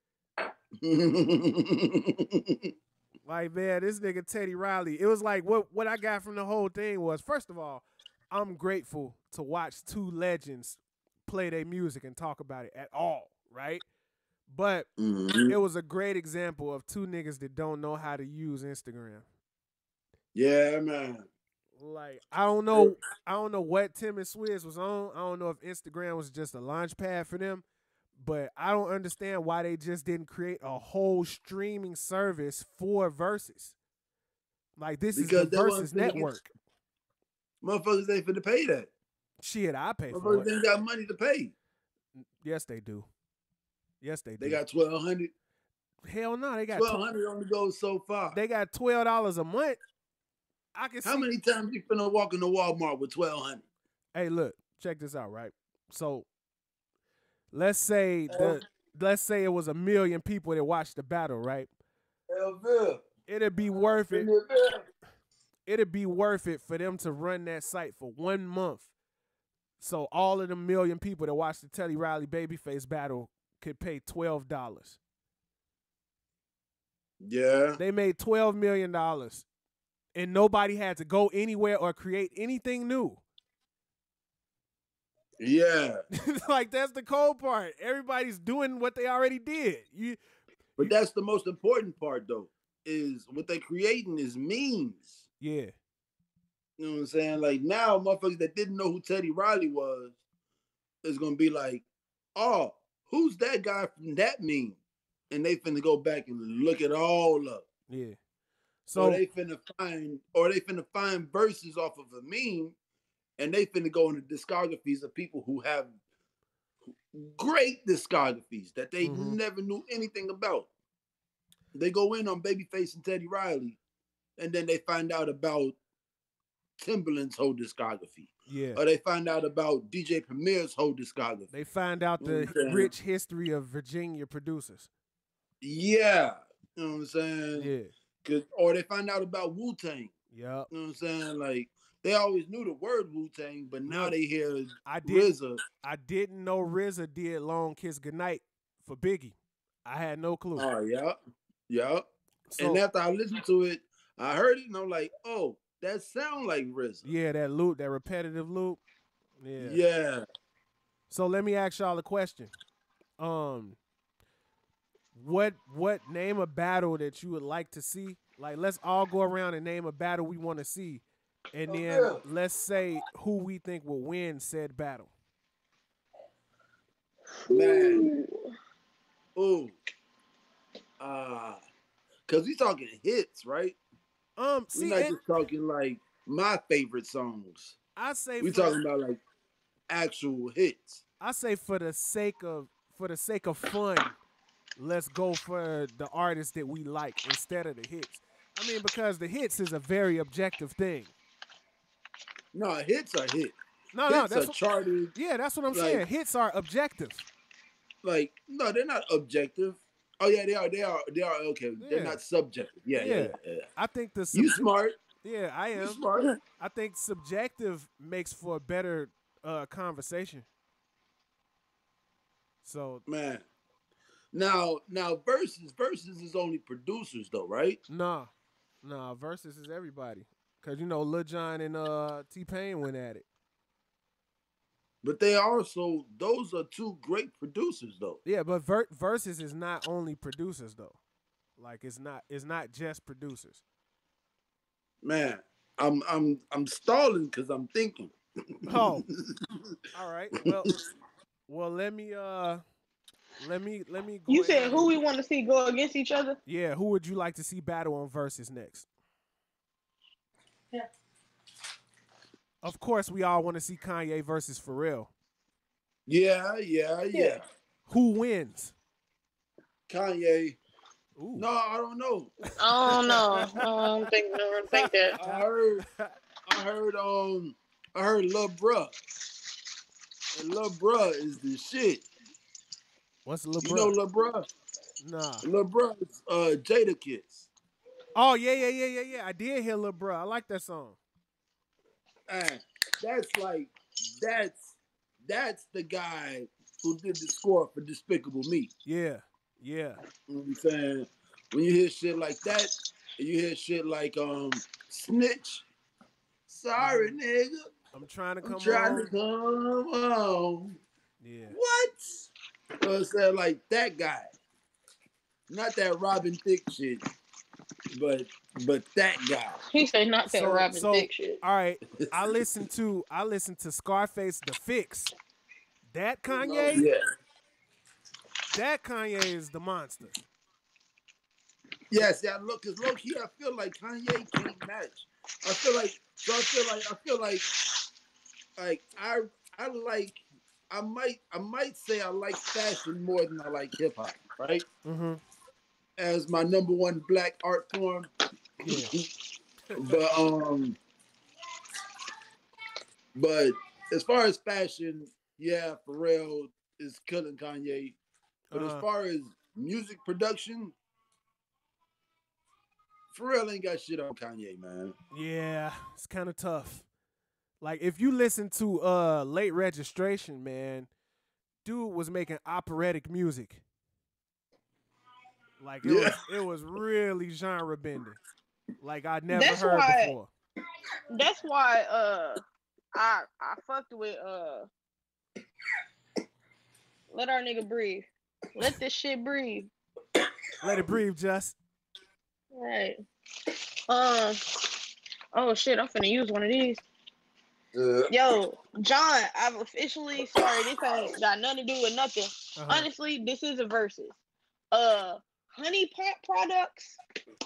Like, man, this nigga Teddy Riley. It was like what I got from the whole thing was, first of all, I'm grateful to watch two legends play their music and talk about it at all, right? But it was a great example of two niggas that don't know how to use Instagram. Yeah, man. Like, I don't know what Tim and Swizz was on. I don't know if Instagram was just a launch pad for them, but I don't understand why they just didn't create a whole streaming service for Verzuz. Like, this is the Verzuz network. Motherfuckers ain't finna pay that. Shit, I pay for it. Motherfuckers ain't got money to pay. Yes, they do. They got $1,200. Hell no, they got $1,200 only goes so far. They got $12 a month. I can see. How many times you finna walk into Walmart with $1,200? Hey, look, check this out, right? So let's say it was 1 million people that watched the battle, right? It'd be worth it. It'd be worth it for them to run that site for 1 month. So all of the 1 million people that watched the Teddy Riley Babyface battle could pay $12. Yeah. They made $12 million. And nobody had to go anywhere or create anything new. Yeah. Like, that's the cold part. Everybody's doing what they already did. But that's the most important part, though, is what they creating is memes. Yeah. You know what I'm saying? Like, now, motherfuckers that didn't know who Teddy Riley was is going to be like, oh, who's that guy from that meme? And they finna go back and look it all up. Yeah. So they finna find verses off of a meme, and they finna go into discographies of people who have great discographies that they never knew anything about. They go in on Babyface and Teddy Riley, and then they find out about Timbaland's whole discography. Yeah. Or they find out about DJ Premier's whole discography. They find out the rich history of Virginia producers. Yeah. You know what I'm saying? Yeah. Or they find out about Wu-Tang. Yeah. You know what I'm saying? Like, they always knew the word Wu-Tang, but now they hear RZA. I didn't know RZA did Long Kiss Goodnight for Biggie. I had no clue. Oh, yeah. Yeah. So, and after I listened to it, I heard it, and I'm like, oh, that sound like RZA. Yeah, that loop, that repetitive loop. Yeah. Yeah. So let me ask y'all a question. What name a battle that you would like to see? Like, let's all go around and name a battle we want to see, and then let's say who we think will win said battle. Man, ooh, cause we talking hits, right? We're not just talking like my favorite songs. I say we talking about like actual hits. I say for the sake of fun, let's go for the artists that we like instead of the hits. I mean, because the hits is a very objective thing. No, hits are hits. No, that's charted. Yeah, that's what I'm saying. Hits are objective. Like, no, they're not objective. Oh yeah, they are. They are okay. Yeah. They're not subjective. Yeah. I think you smart. Yeah, I You am. smart. I think subjective makes for a better conversation. So Man. Now versus is only producers though, right? nah, versus is everybody. Cause you know Lil Jon and T-Pain went at it. But they also those are two great producers though. Yeah, but versus is not only producers though. Like it's not just producers. Man, I'm stalling because I'm thinking. Oh, all right. Well, let me go You said ahead who and we want to see go against each other? yeah. Who would you like to see battle on versus next? Yeah. Of course, we all want to see Kanye versus Pharrell. Yeah. Who wins? Kanye. Ooh. No, I don't know. I don't know. I don't think that. I heard Lil Bruh. And Lil Bruh is the shit. What's Lil Bruh? You know Lil Bruh? Nah. Lil Bruh is Jada Kiss. Oh yeah. I did hear Lil Bruh. I like that song. And that's the guy who did the score for Despicable Me. Yeah. You know what I'm saying? When you hear shit like that, and you hear shit like Snitch. Sorry, nigga. I'm trying to come to come home. Yeah. What? You know what I'm saying? Like that guy. Not that Robin Thicke shit, but that guy. He said not that Robin Thicke shit. All right. I listened to Scarface The Fix. That Kanye? Yeah. That Kanye is the monster. Yes, yeah, look, cause low key, I feel like Kanye can't match. I feel like I might say I like fashion more than I like hip hop, right? Mm-hmm. As my number one black art form. Yeah. but as far as fashion, yeah, Pharrell is killing Kanye. But as far as music production, Pharrell ain't got shit on Kanye, man. Yeah, it's kind of tough. Like if you listen to Late Registration, man, dude was making operatic music. Like it was really genre bending. Like I never heard before. That's why I fucked with let our nigga breathe. Let this shit breathe. Let it breathe, Just. Right. Oh shit, I'm finna use one of these. Yo, John, I've officially sorry, this ain't got nothing to do with nothing. Honestly, this is a versus. Honey Pot products.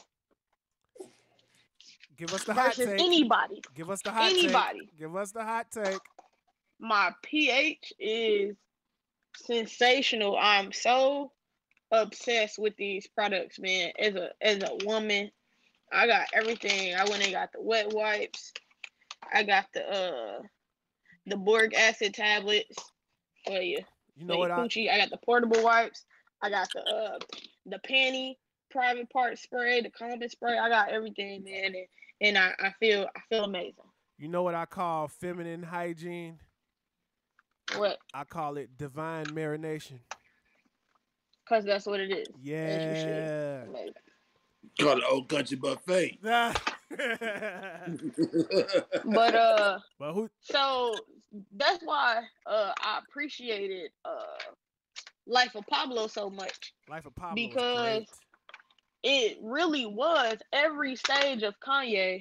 Give us the hot take. Anybody. Give us the hot take. Give us the hot take. My pH is sensational. I'm so obsessed with these products, man. As a woman, I got everything. I went and got the wet wipes. I got the boric acid tablets for you. You know what? Coochie. I got the portable wipes. I got the panty private part spray, the condom spray. I got everything, man, and I feel amazing. You know what I call feminine hygiene? What? I call it divine marination. Cause that's what it is. Yeah. Call it Old Country Buffet. But who? So that's why I appreciated Life of Pablo so much. Life of Pablo because it really was every stage of Kanye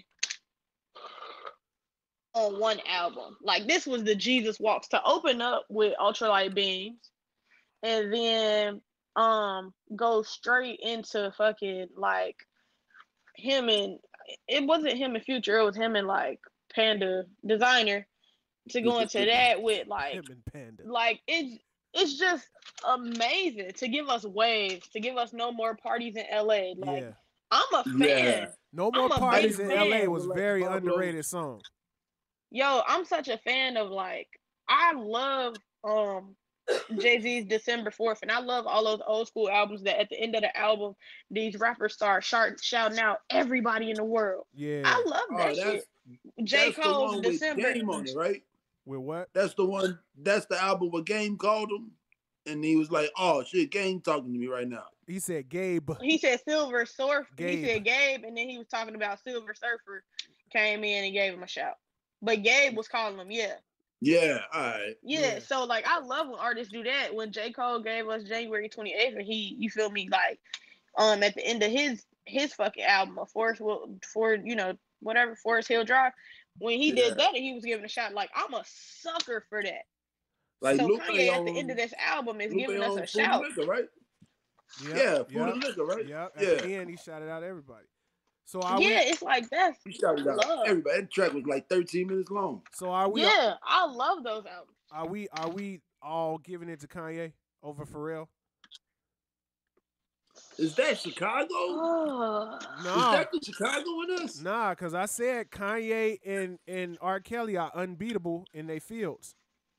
on one album. Like this was the Jesus Walks to open up with Ultralight Beams, and then go straight into fucking like him and it wasn't him and Future, it was him and like Panda Designer to go into that with like him and Panda. Like it's just amazing to give us Waves, to give us No More Parties in LA. Like yeah. I'm a fan. Yeah. No More Parties in LA was very underrated song. Yo, I'm such a fan of like I love Jay-Z's December 4th, and I love all those old school albums that at the end of the album, these rappers start shouting out everybody in the world. Yeah. I love Oh, that shit. J. that's the Cole's one with December. Game on it, right? With what? That's the one. That's the album where Game called him, and he was like, "Oh shit, Game talking to me right now." He said Gabe. He said Silver Surfer. Gabe. He said Gabe, and then he was talking about Silver Surfer came in and gave him a shout. But Gabe was calling him, yeah. Yeah, all right. Yeah, so like I love when artists do that. When J. Cole gave us January 28th, and you feel me, like at the end of his fucking album, Forest Hill Drive, when he did that and he was giving a shout, like I'm a sucker for that. Like so Lupe Kanye at the end of this album is giving us a shout. Liquor, right? Yep, Food and Liquor, right? Yep. At the end, he shouted out everybody. So it's like that. He shouted out everybody. That track was like 13 minutes long. So are we? Yeah, I love those albums. Are we all giving it to Kanye over Pharrell? Is that Chicago? No. Is that the Chicago in us? Nah, because I said Kanye and R. Kelly are unbeatable in their fields.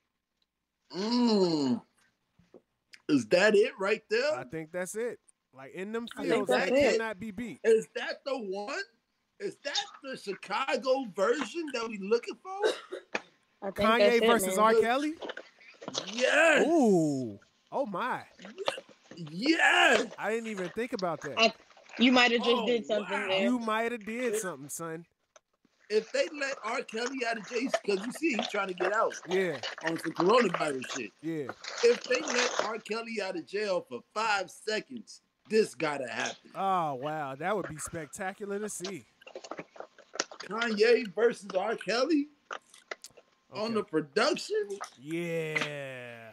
Is that it right there? I think that's it. Like in them fields, that cannot be beat. Is that the one? Is that the Chicago version that we looking for? Kanye versus R. Kelly? Yes. Ooh. Oh my. Yes. I didn't even think about that. You might have just did something there. You might have did something, son. If they let R. Kelly out of jail, because you see he's trying to get out. Yeah. On some coronavirus shit. Yeah. If they let R. Kelly out of jail for 5 seconds, this gotta happen. Oh wow, that would be spectacular to see. Kanye versus R. Kelly on the production. Yeah.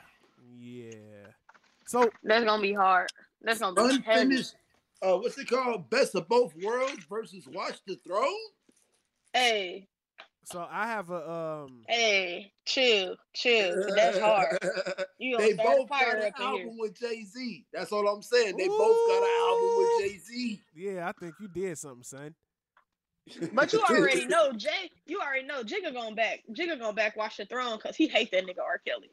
So that's gonna be hard. That's gonna be unfinished. What's it called? Best of Both Worlds versus Watch the Throne. Hey. So I have a Hey, chill. That's hard. They both got an album with Jay-Z. That's all I'm saying. They both got an album with Jay-Z. Yeah, I think you did something, son. But you already know, Jay. You already know Jigga going back Watch the Throne because he hate that nigga R. Kelly.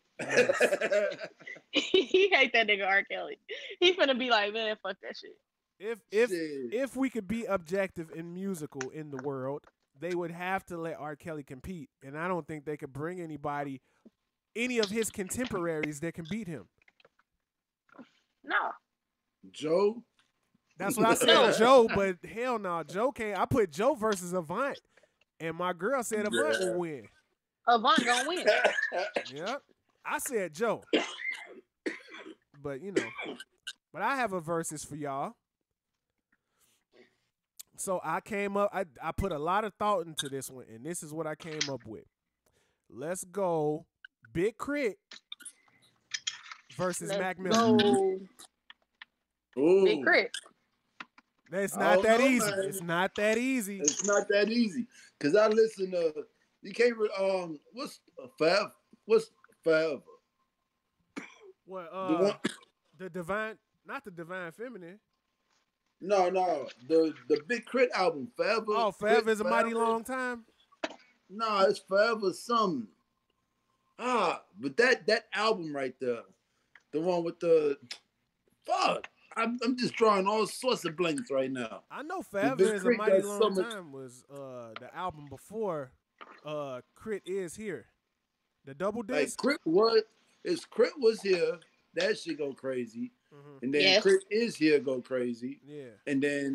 He hate that nigga R. Kelly. He finna be like, man, fuck that shit. If we could be objective in musical in the world, they would have to let R. Kelly compete, and I don't think they could bring any of his contemporaries that can beat him. No. Joe. That's what I said, Joe, but hell no, Joe can't. I put Joe versus Avant, and my girl said Avant will win. Avant gonna win. Yep. I said Joe. But, but I have a versus for y'all. So I came up, I put a lot of thought into this one, and this is what I came up with. Let's go Big Crit versus Mac Miller. Big Crit. It's not that easy. It's not that easy. It's not that easy. Because I listen to, you can't, what's Forever? What's Forever? What, the Divine, not the Divine Feminine. No, the Big Crit album, Forever. Oh, Forever is a mighty long time? No, it's Forever something. But that album right there, the one with the, fuck. I'm just drawing all sorts of blanks right now. I know Forever is a mighty long time was the album before Crit Is Here. The double disc. Like Crit was here, that shit go crazy. Mm-hmm. And then Crit Is Here go crazy. Yeah. And then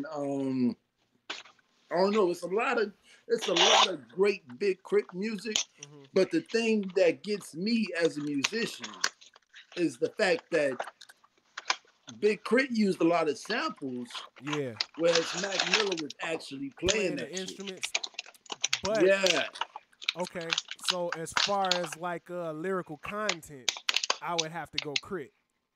I don't know, it's a lot of great Big Crit music. Mm-hmm. But the thing that gets me as a musician is the fact that Big Crit used a lot of samples. Yeah. Whereas Mac Miller was actually playing that the instruments. Shit. But yeah. Okay. So as far as like lyrical content, I would have to go Crit.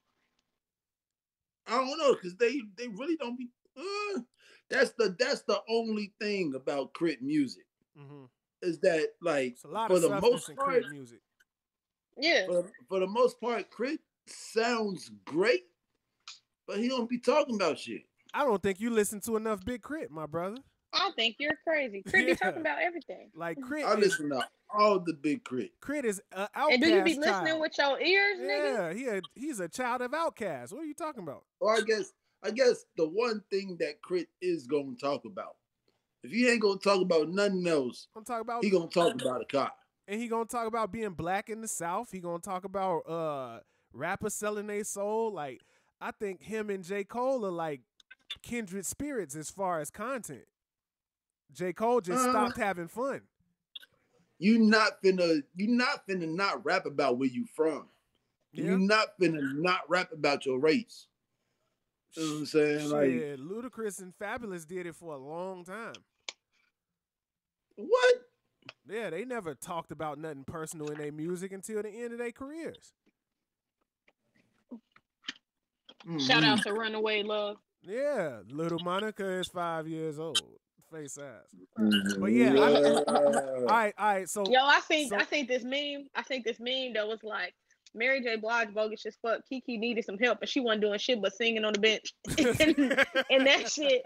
I don't know, because they really don't be that's the only thing about Crit music. Mm-hmm. Is that like for the most part Crit music. Yeah. For the most part, Crit sounds great. But he don't be talking about shit. I don't think you listen to enough Big Crit, my brother. I think you're crazy. Crit be talking about everything. Like Crit. I listen to all the big Crit. Crit is an And do you be Outkast listening child. with your ears, nigga? Yeah, he's a child of Outkast. What are you talking about? Or I guess the one thing that Crit is gonna talk about. If he ain't gonna talk about nothing else, I'm talking about he gonna talk about a car. And he gonna talk about being black in the South. He gonna talk about rappers selling their soul. Like, I think him and J. Cole are like kindred spirits as far as content. J. Cole just stopped having fun. You not finna not rap about where you from. Yeah. You not finna not rap about your race. You know what I'm saying? Shit, like Ludacris and Fabulous did it for a long time. What? Yeah, they never talked about nothing personal in their music until the end of their careers. Shout out to Runaway Love. Yeah, little Monica is 5 years old. Face ass. But yeah, all right. So yo, I think this meme that was like Mary J. Blige bogus as fuck. Kiki needed some help and she wasn't doing shit but singing on the bench. and that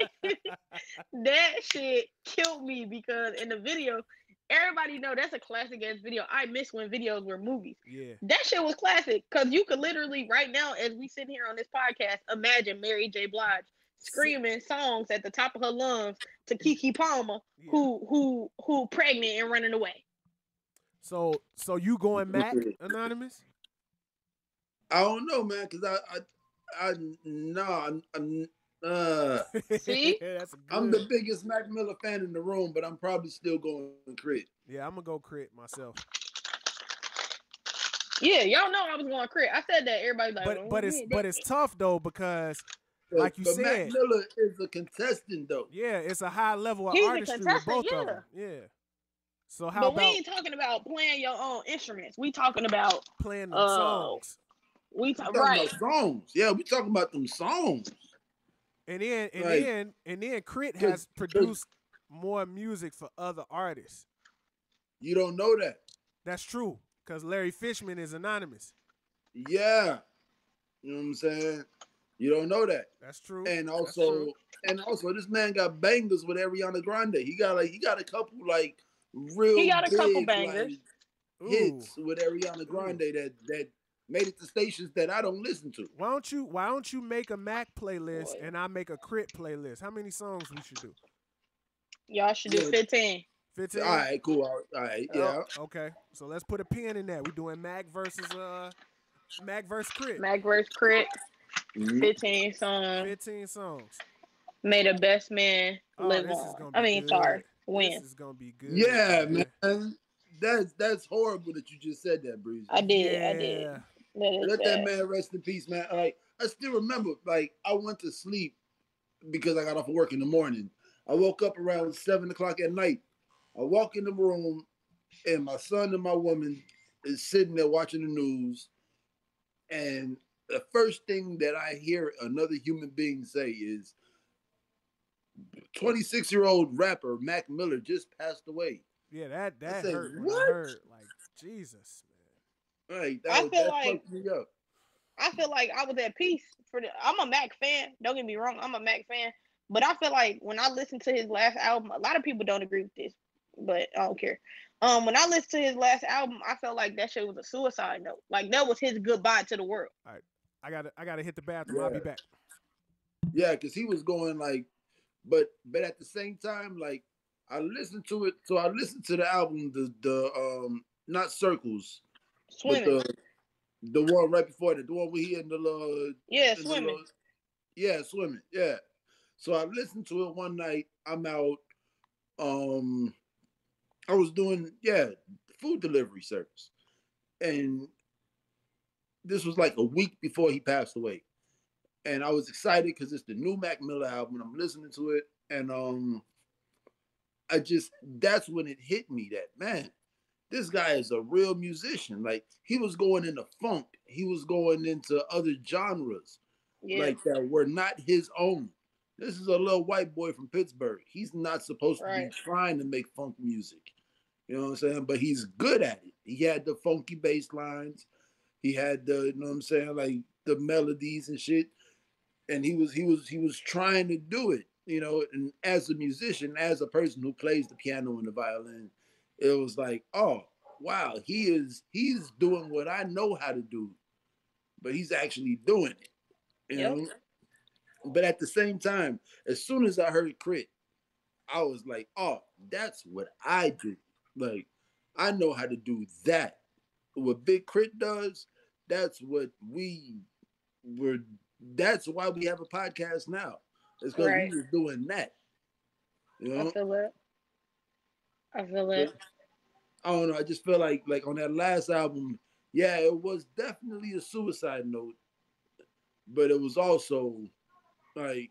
shit killed me because in the video, everybody know that's a classic ass video. I miss when videos were movies. Yeah. That shit was classic because you could literally right now as we sit here on this podcast imagine Mary J. Blige screaming songs at the top of her lungs to Keke Palmer, who pregnant and running away. So you going Mac, Anonymous? I don't know, man, because see, I'm the biggest Mac Miller fan in the room, but I'm probably still going Crit. Yeah, I'm gonna go Crit myself. Yeah, y'all know I was going Crit. I said that everybody like, but it's tough though because. Like you said, Mac Miller is a contestant, though. Yeah, it's a high level of He's artistry with both of them. Yeah. So how but about we ain't talking about playing your own instruments. We talking about playing them songs. We talking about songs. Yeah, we talking about them songs. And then Crit has produced more music for other artists. You don't know that. That's true, because Larry Fishman is anonymous. Yeah. You know what I'm saying? You don't know that. That's true. And also, this man got bangers with Ariana Grande. He got a couple like real. He got a couple bangers, like, hits with Ariana Grande that made it to stations that I don't listen to. Why don't you make a Mac playlist and I make a Crit playlist? How many songs we should do? Y'all should do 15. 15. All right, cool. All right, yeah. Okay, so let's put a pin in that. We're doing Mac versus Crit. Mac versus Crit. 15 songs. 15 songs. May the best man live on. Win. This is gonna be good. Yeah, man. That's horrible that you just said that, Breezy. I did. Let that man rest in peace, man. Like, I still remember, like, I went to sleep because I got off of work in the morning. I woke up around 7 o'clock at night. I walk in the room, and my son and my woman is sitting there watching the news, and the first thing that I hear another human being say is 26-year-old rapper Mac Miller just passed away. Yeah, that hurt when I heard. Like, Jesus, man. Right, that fucked me up. I feel like I was at peace. I'm a Mac fan. Don't get me wrong. I'm a Mac fan. But I feel like when I listened to his last album, a lot of people don't agree with this, but I don't care. When I listened to his last album, I felt like that shit was a suicide note. Like, that was his goodbye to the world. All right. I gotta hit the bathroom. I'll be back. Yeah, because he was going like, but at the same time, like, I listened to it. So I listened to the album, the not Circles, Swimming. But the one right before that, the one where he in the Swimming. Swimming. Yeah. So I listened to it one night. I'm out. I was doing food delivery service, and this was like a week before he passed away. And I was excited because it's the new Mac Miller album. I'm listening to it. And that's when it hit me that, man, this guy is a real musician. Like, he was going into funk. He was going into other genres like that were not his own. This is a little white boy from Pittsburgh. He's not supposed to be trying to make funk music. You know what I'm saying? But he's good at it. He had the funky bass lines. He had the, you know what I'm saying, like the melodies and shit. And he was trying to do it. you know, and as a musician, as a person who plays the piano and the violin, it was like, oh wow, he's doing what I know how to do, but he's actually doing it, you Yep. know. But at the same time, as soon as I heard Crit, I was like, oh, that's what I do. Like, I know how to do that. What Big Crit does, that's what we were. That's why we have a podcast now. It's because we Right. were doing that. You I know, feel it. I feel but it. I don't know. I just feel like on that last album, yeah, it was definitely a suicide note, but it was also like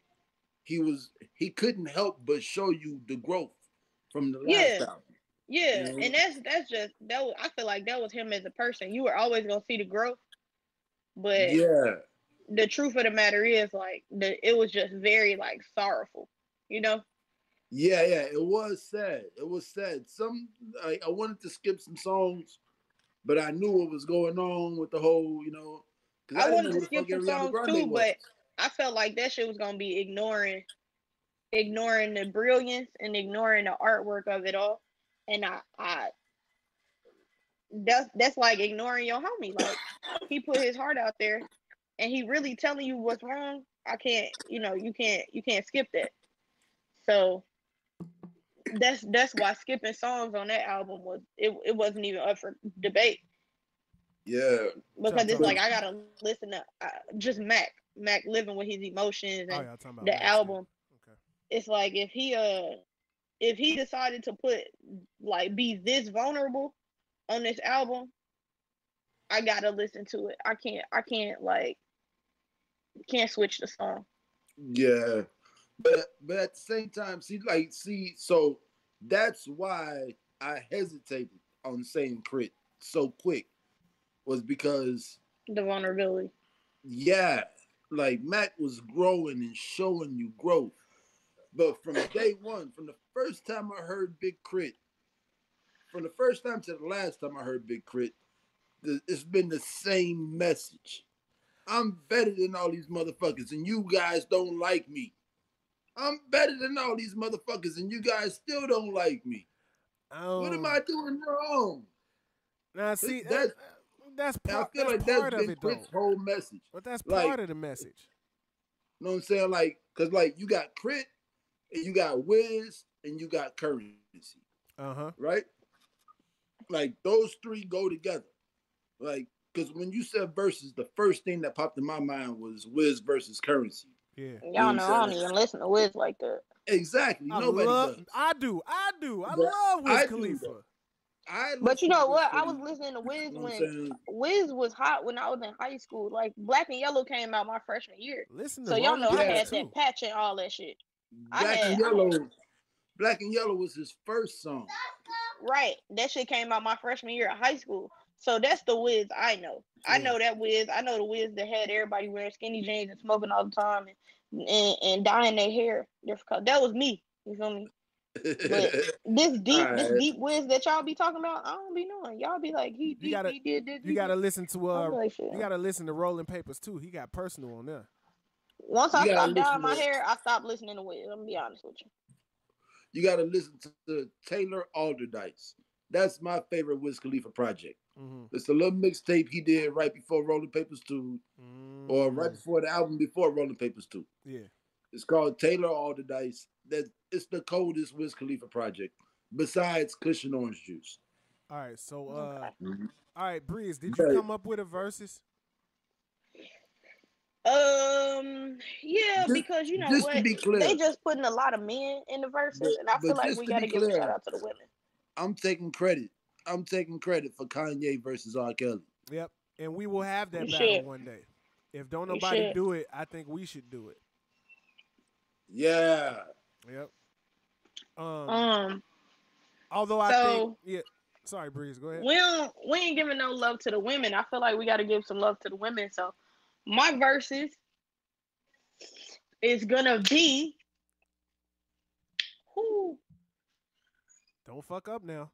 he couldn't help but show you the growth from the last Yeah. album. You Yeah. know? And that's just that was, I feel like that was him as a person. You were always gonna see the growth, but Yeah, the truth of the matter is like it was just very like sorrowful, you know? yeah. It was sad. It was sad. I wanted to skip some songs, but I knew what was going on with the whole, you know, because I I didn't know wanted who to the skip fuck some Ariana songs Grande too, was. but I felt like that shit was gonna be ignoring the brilliance and ignoring the artwork of it all. And I that's like ignoring your homie. Like he put his heart out there and he really telling you what's wrong. I can't, you can't skip that. So that's why skipping songs on that album it wasn't even up for debate Yeah, because it's but like I gotta listen to just Mac living with his emotions Oh, and y'all talking about the Max still. album. Okay. It's like if he decided to put like be this vulnerable on this album, I gotta listen to it. I can't like can't switch the song. yeah, but at the same time, so that's why I hesitated on saying Crit so quick was because The vulnerability. yeah, like Mac was growing and showing you growth. But from day one, from the first time I heard Big Crit, from the first time to the last time I heard Big Crit, it's been the same message. I'm better than all these motherfuckers, and you guys don't like me. I'm better than all these motherfuckers, and you guys still don't like me. What am I doing wrong? Now see That that's I part feel that's like that's part of been it though. Crit's whole message. But that's Like, part of the message. you know what I'm saying? Like, cause like you got Crit, and you got Wiz, and you got Currency, Uh-huh. right? Like those three go together. Like, because when you said versus, the first thing that popped in my mind was Wiz versus Currency. Yeah. You know what Y'all I'm know I don't saying? even listen to Wiz like that. Exactly. Nobody does. I do. I But love Wiz I Khalifa. do though. I But you listen to know Wiz what? I was Khalifa. listening to Wiz You know what I'm when saying? Wiz was hot when I was in high school. Like Black and Yellow came out my freshman year. Listen to So y'all Rolling know I Yeah. Papers had too. that patch and all that shit. Black and I had Yellow. Black and Yellow was his first song. right. That shit came out my freshman year of high school. So that's the Wiz I know. I Yeah. know that Wiz. I know the Wiz that had everybody wearing skinny jeans and smoking all the time and dyeing their hair. That was me. You feel me? But this Alright. deep Wiz that y'all be talking about, I don't be knowing. Y'all be like, he You gotta did this. you gotta listen to I be like, shit. you gotta listen to Rolling Papers too. He got personal on there. Once You I gotta stopped dyeing listen my to hair, I stopped listening to Wiz. I'm gonna be honest with you. you gotta listen to Taylor Alderdice. That's my favorite Wiz Khalifa project. Mm-hmm. It's a little mixtape he did right before Rolling Papers 2, or right before the album before Rolling Papers 2. Yeah. It's called Taylor Alderdice. It's the coldest Wiz Khalifa project, besides Cushion Orange Juice. All right, so Okay. all right, Breeze, did you But come up with a versus? Yeah, because you know just to what? be They clear, just putting a lot of men in the verses, and I feel but like just we to got be to give a shout clear, out to the women. I'm taking credit. I'm taking credit for Kanye versus R. Kelly. Yep. And we will have that You battle should. one day. If don't You nobody should. do it, I think we should do it. Yeah. Yep. Although I think So sorry, Breeze, go ahead. we ain't giving no love to the women. I feel like we got to give some love to the women. So my verses is gonna be. Who? Don't fuck up now.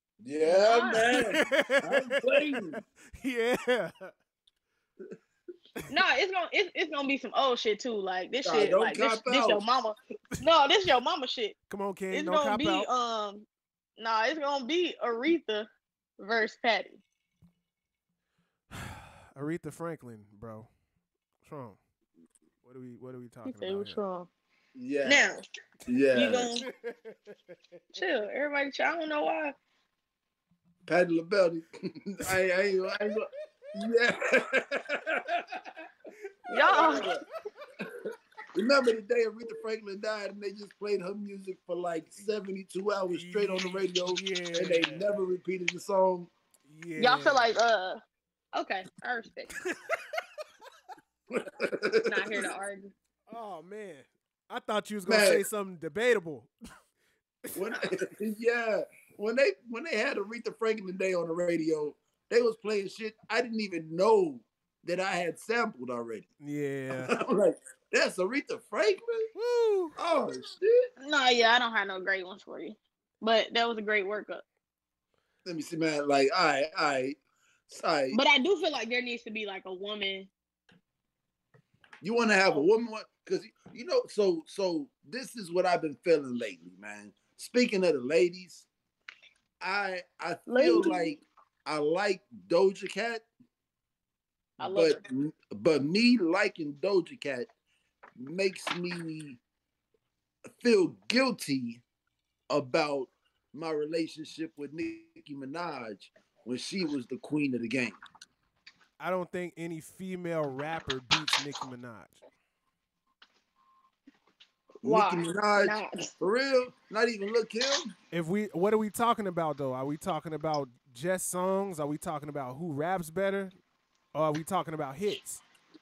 Yeah, Nah. man. I'm playing. Yeah. No, it's gonna be some old shit too. Like this Nah, shit, don't like this cop out. your mama. No, this your mama shit. Come on, King. It's No gonna cop be out. it's gonna be Aretha versus Patty. Aretha Franklin, bro. What's wrong? What are we He talking said, about "What's here? wrong?" Yeah. Now Yeah. you gonna chill? Everybody chill. I don't know why. Patty LaBelle. I ain't yeah. Y'all, Remember the day Aretha Franklin died and they just played her music for like 72 hours straight on the radio and they never repeated the song? Yeah. y'all feel like okay, I respect. Not here to argue. Oh man, I thought you was gonna say something debatable. When they had Aretha Franklin Day on the radio, they was playing shit I didn't even know that I had sampled already. Yeah. I'm like, that's Aretha Franklin? Woo. Oh shit. No, yeah, I don't have no great ones for you, but that was a great workup. Let me see, man. Like, all right. But I do feel like there needs to be like a woman. You want to have a woman, because so this is what I've been feeling lately, man. Speaking of the ladies, I feel like I like Doja Cat, I love her. But me liking Doja Cat makes me feel guilty about my relationship with Nicki Minaj when she was the queen of the game. I don't think any female rapper beats Nicki Minaj. Why? Nicki Minaj, Not. for real? Not even Lil' Kim? What are we talking about though? Are we talking about just songs? Are we talking about who raps better? Or are we talking about hits?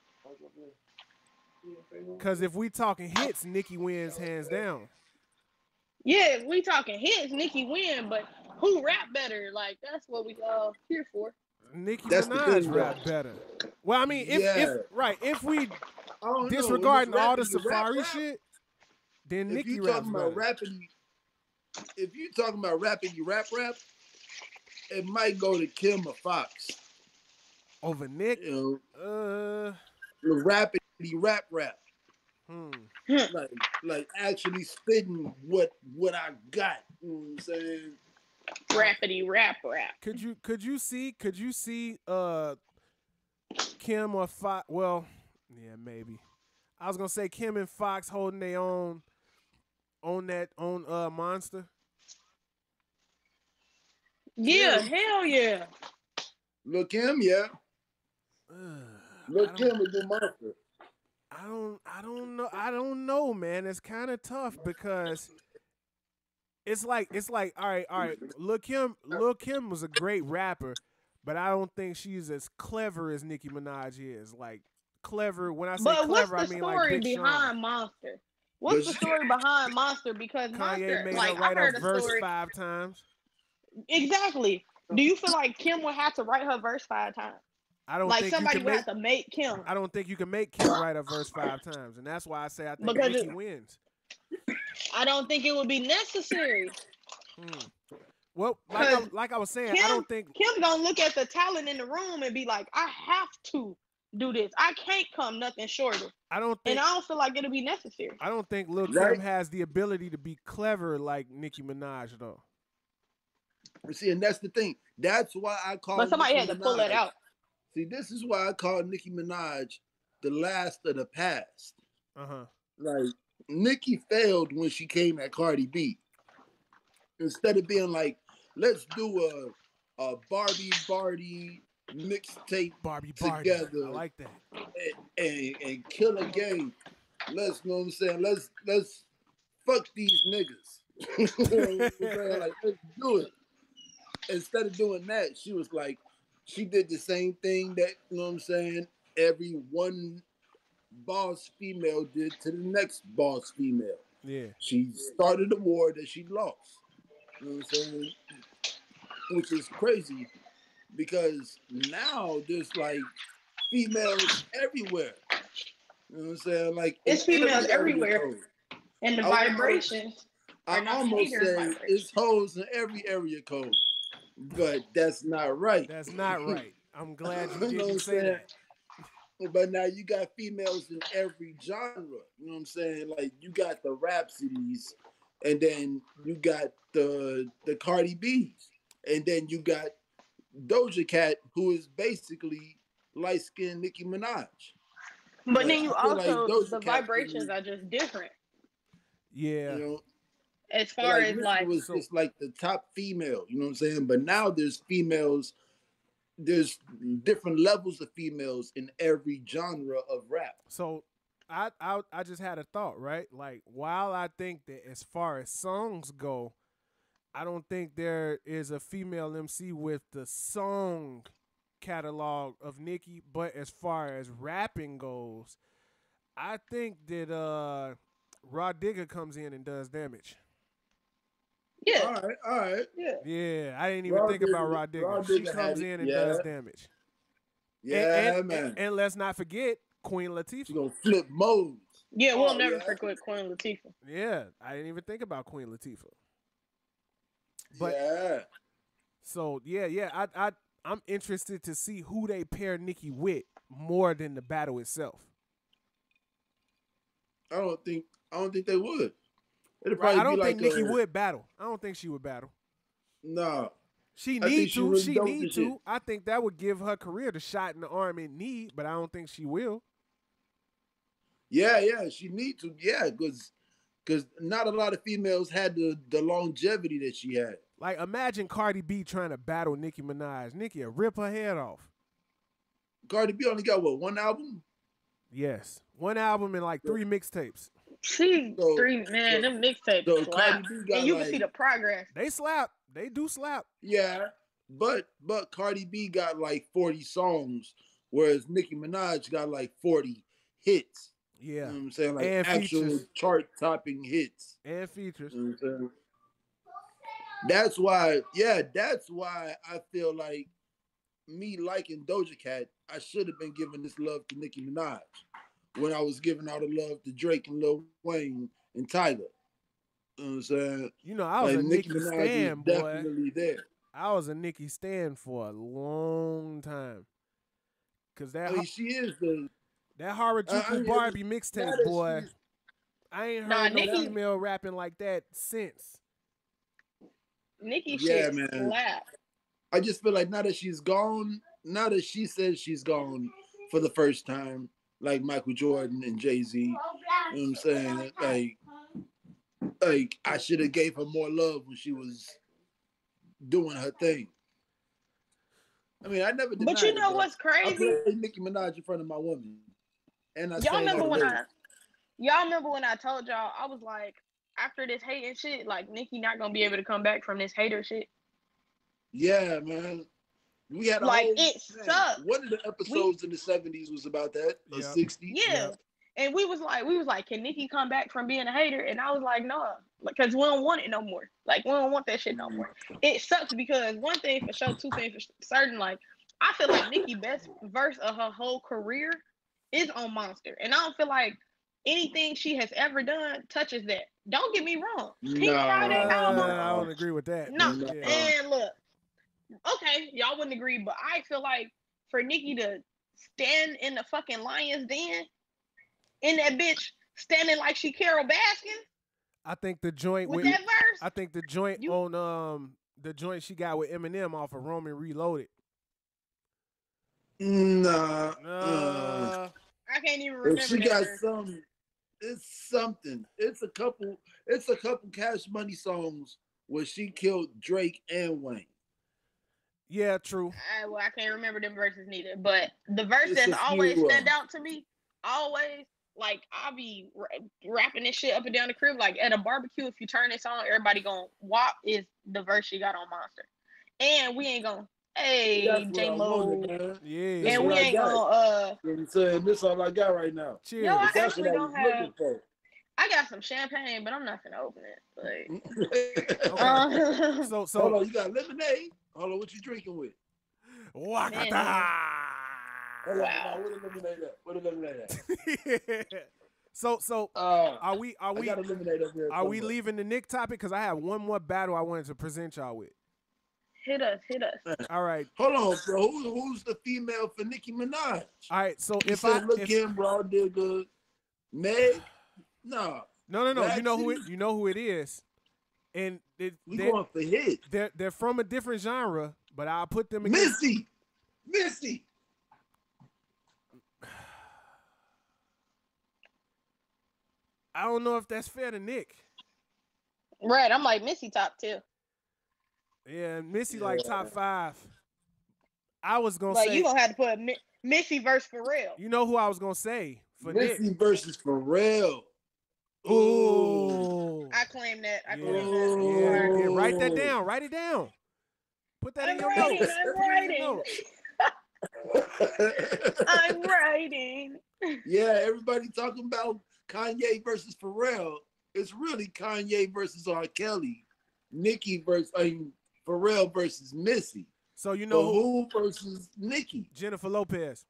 Because if we talking hits, Nicki wins hands down. Yeah, if we talking hits, Nicki win, but who rap better? Like that's what we here for. Nicki That's the Minaj thing, rap better. Well, I mean, if we disregarding all the Safari shit, then Nicki raps better. If you talking about rappity rap, it might go to Kim or Fox over Nick. You know, the rappity rap. Like actually spitting what I got. You know what I'm saying? Rappity rap. Could you see Kim or Fox? Well, yeah, maybe. I was gonna say Kim and Fox holding their own on Monster. Yeah, hell yeah. Lil' Kim, yeah. Lil' Kim would do Monster. I don't know, man. It's kind of tough because it's like all right. Lil' Kim was a great rapper, but I don't think she's as clever as Nicki Minaj is. Like clever, when I say clever, I mean like Big Sean. What's the story behind Monster? What's the story behind Monster? Because Kanye Monster, made like her write I heard a a verse story 5 times. Exactly. Do you feel like Kim would have to write her verse 5 times? I don't like think somebody you would can have to make Kim. I don't think you can make Kim write a verse 5 times, and that's why I say I think Nicki wins. I don't think it would be necessary. Well, like I was saying, I don't think Kim gonna look at the talent in the room and be like, I have to do this. I can't come nothing shorter. I don't feel like it'll be necessary. I don't think Lil' Kim has the ability to be clever like Nicki Minaj though. See, and that's the thing. That's why I call. But somebody had to pull that out. See, this is why I call Nicki Minaj the last of the past. Like Nicki failed when she came at Cardi B. Instead of being like, let's do a Barbie mixtape together. I like that. And kill a game. Let's, you know what I'm saying? Let's fuck these niggas. Like, let's do it. Instead of doing that, she was like, she did the same thing that, you know what I'm saying, every one boss female did to the next boss female. Yeah. She started a war that she lost. You know what I'm saying? Which is crazy because now there's like females everywhere. You know what I'm saying? Like it's females everywhere. And the vibrations. I almost say it's hoes in every area code. But that's not right. That's not right. I'm glad you didn't say that. but now you got females in every genre. You know what I'm saying? Like you got the Rhapsodies, and then you got the Cardi B's, and then you got Doja Cat, who is basically light skinned Nicki Minaj. But then you also the Cat vibrations are just different. Yeah. You know, as far as like was just like the top female, you know what I'm saying? But now there's females, there's different levels of females in every genre of rap. So I just had a thought, right? Like while I think that as far as songs go, I don't think there is a female MC with the song catalog of Nicki, but as far as rapping goes, I think that Raw Digger comes in and does damage. Yeah. All right. Yeah, I didn't even think about Raw Digger. She comes in and does damage. Yeah, man. And let's not forget Queen Latifah. She's gonna flip modes. Yeah, we'll never forget Queen Latifah. Yeah, I didn't even think about Queen Latifah. But so I'm interested to see who they pair Nicki with more than the battle itself. I don't think they would. Right, I don't think Nicki would battle. I don't think she would battle. No. She need to. She need to. I think that would give her career the shot in the arm it need, but I don't think she will. Yeah, she need to. Yeah, because not a lot of females had the longevity that she had. Like, imagine Cardi B trying to battle Nicki Minaj. Nicki will rip her head off. Cardi B only got, what, one album? Yes. One album and like 3 mixtapes. Them mixtapes slap. And you can see the progress. They slap. They do slap. Yeah, but Cardi B got like 40 songs, whereas Nicki Minaj got like 40 hits. Yeah. You know what I'm saying? Like and actual features. Chart-topping hits. And features. You know what I'm saying? That's why I feel like me liking Doja Cat, I should have been giving this love to Nicki Minaj when I was giving all the love to Drake and Lil Wayne and Tyga. You know what I'm saying? You know, I was like, a Nicki stan, boy. Definitely there. I was a Nicki stan for a long time. Cause she is the that Harajuku Barbie mixtape, boy. I ain't heard no female rapping like that since. Nicki shit slap. I just feel like now that she's gone, now that she says she's gone for the first time, like Michael Jordan and Jay-Z, you know what I'm saying? Like I should have gave her more love when she was doing her thing. I mean, I never did. But you know what's crazy? I played Nicki Minaj in front of my woman, and y'all remember when I told y'all I was like, after this hating shit, like Nicki not gonna be able to come back from this hater shit. Yeah, man. We had it sucked. One of the episodes in the 70s was about that, or 60s. Yeah. And we was like, can Nicki come back from being a hater? And I was like, no, because we don't want it no more. Like, we don't want that shit no more. It sucks because one thing for sure, two things for certain, like, I feel like Nicki's best verse of her whole career is on Monster. And I don't feel like anything she has ever done touches that. Don't get me wrong. Pink Friday album. I don't agree with that. No, and look, okay, y'all wouldn't agree, but I feel like for Nicki to stand in the fucking Lion's Den, in that bitch standing like she Carol Baskin. I think the joint with that verse. I think the joint on the joint she got with Eminem off of Roman Reloaded. Nah. I can't even remember. If she got some. It's something. It's a couple Cash Money songs where she killed Drake and Wayne. Yeah, true. I can't remember them verses neither, but the verse that's always stand out to me, always. Like, I'll be rapping this shit up and down the crib. Like, at a barbecue, if you turn this on, everybody gonna wop is the verse she got on Monster. And we ain't gonna, hey, J-Mo. Yeah. And we ain't gonna, I'm saying, this all I got right now. Cheers. Yo, I actually don't have, I got some champagne, but I'm not gonna open it. Like, so hold on, you got lemonade? Hold on, what you drinking with? Wakata. Wow. What a lemonade at? So are we I got a lemonade up here are we leaving the Nick topic? Because I have one more battle I wanted to present y'all with. Hit us. All right. Hold on, bro. Who's the female for Nicki Minaj? All right. So You said look him, raw digger, Meg. No. No. Ratsy? You know who it is, and We going for hit. They're from a different genre, but I'll put them against Missy. I don't know if that's fair to Nick. Right, I'm like Missy top 2. Yeah, Missy like top 5. I was gonna like say you gonna have to put Missy versus Pharrell. You know who I was gonna say for Missy Nick versus Pharrell. Ooh. I claim that. Yeah, write that down. Write it down. Put that in your notes. I'm writing. Yeah, everybody talking about Kanye versus Pharrell. It's really Kanye versus R. Kelly. Pharrell versus Missy. So you know who versus Nicki? Jennifer Lopez.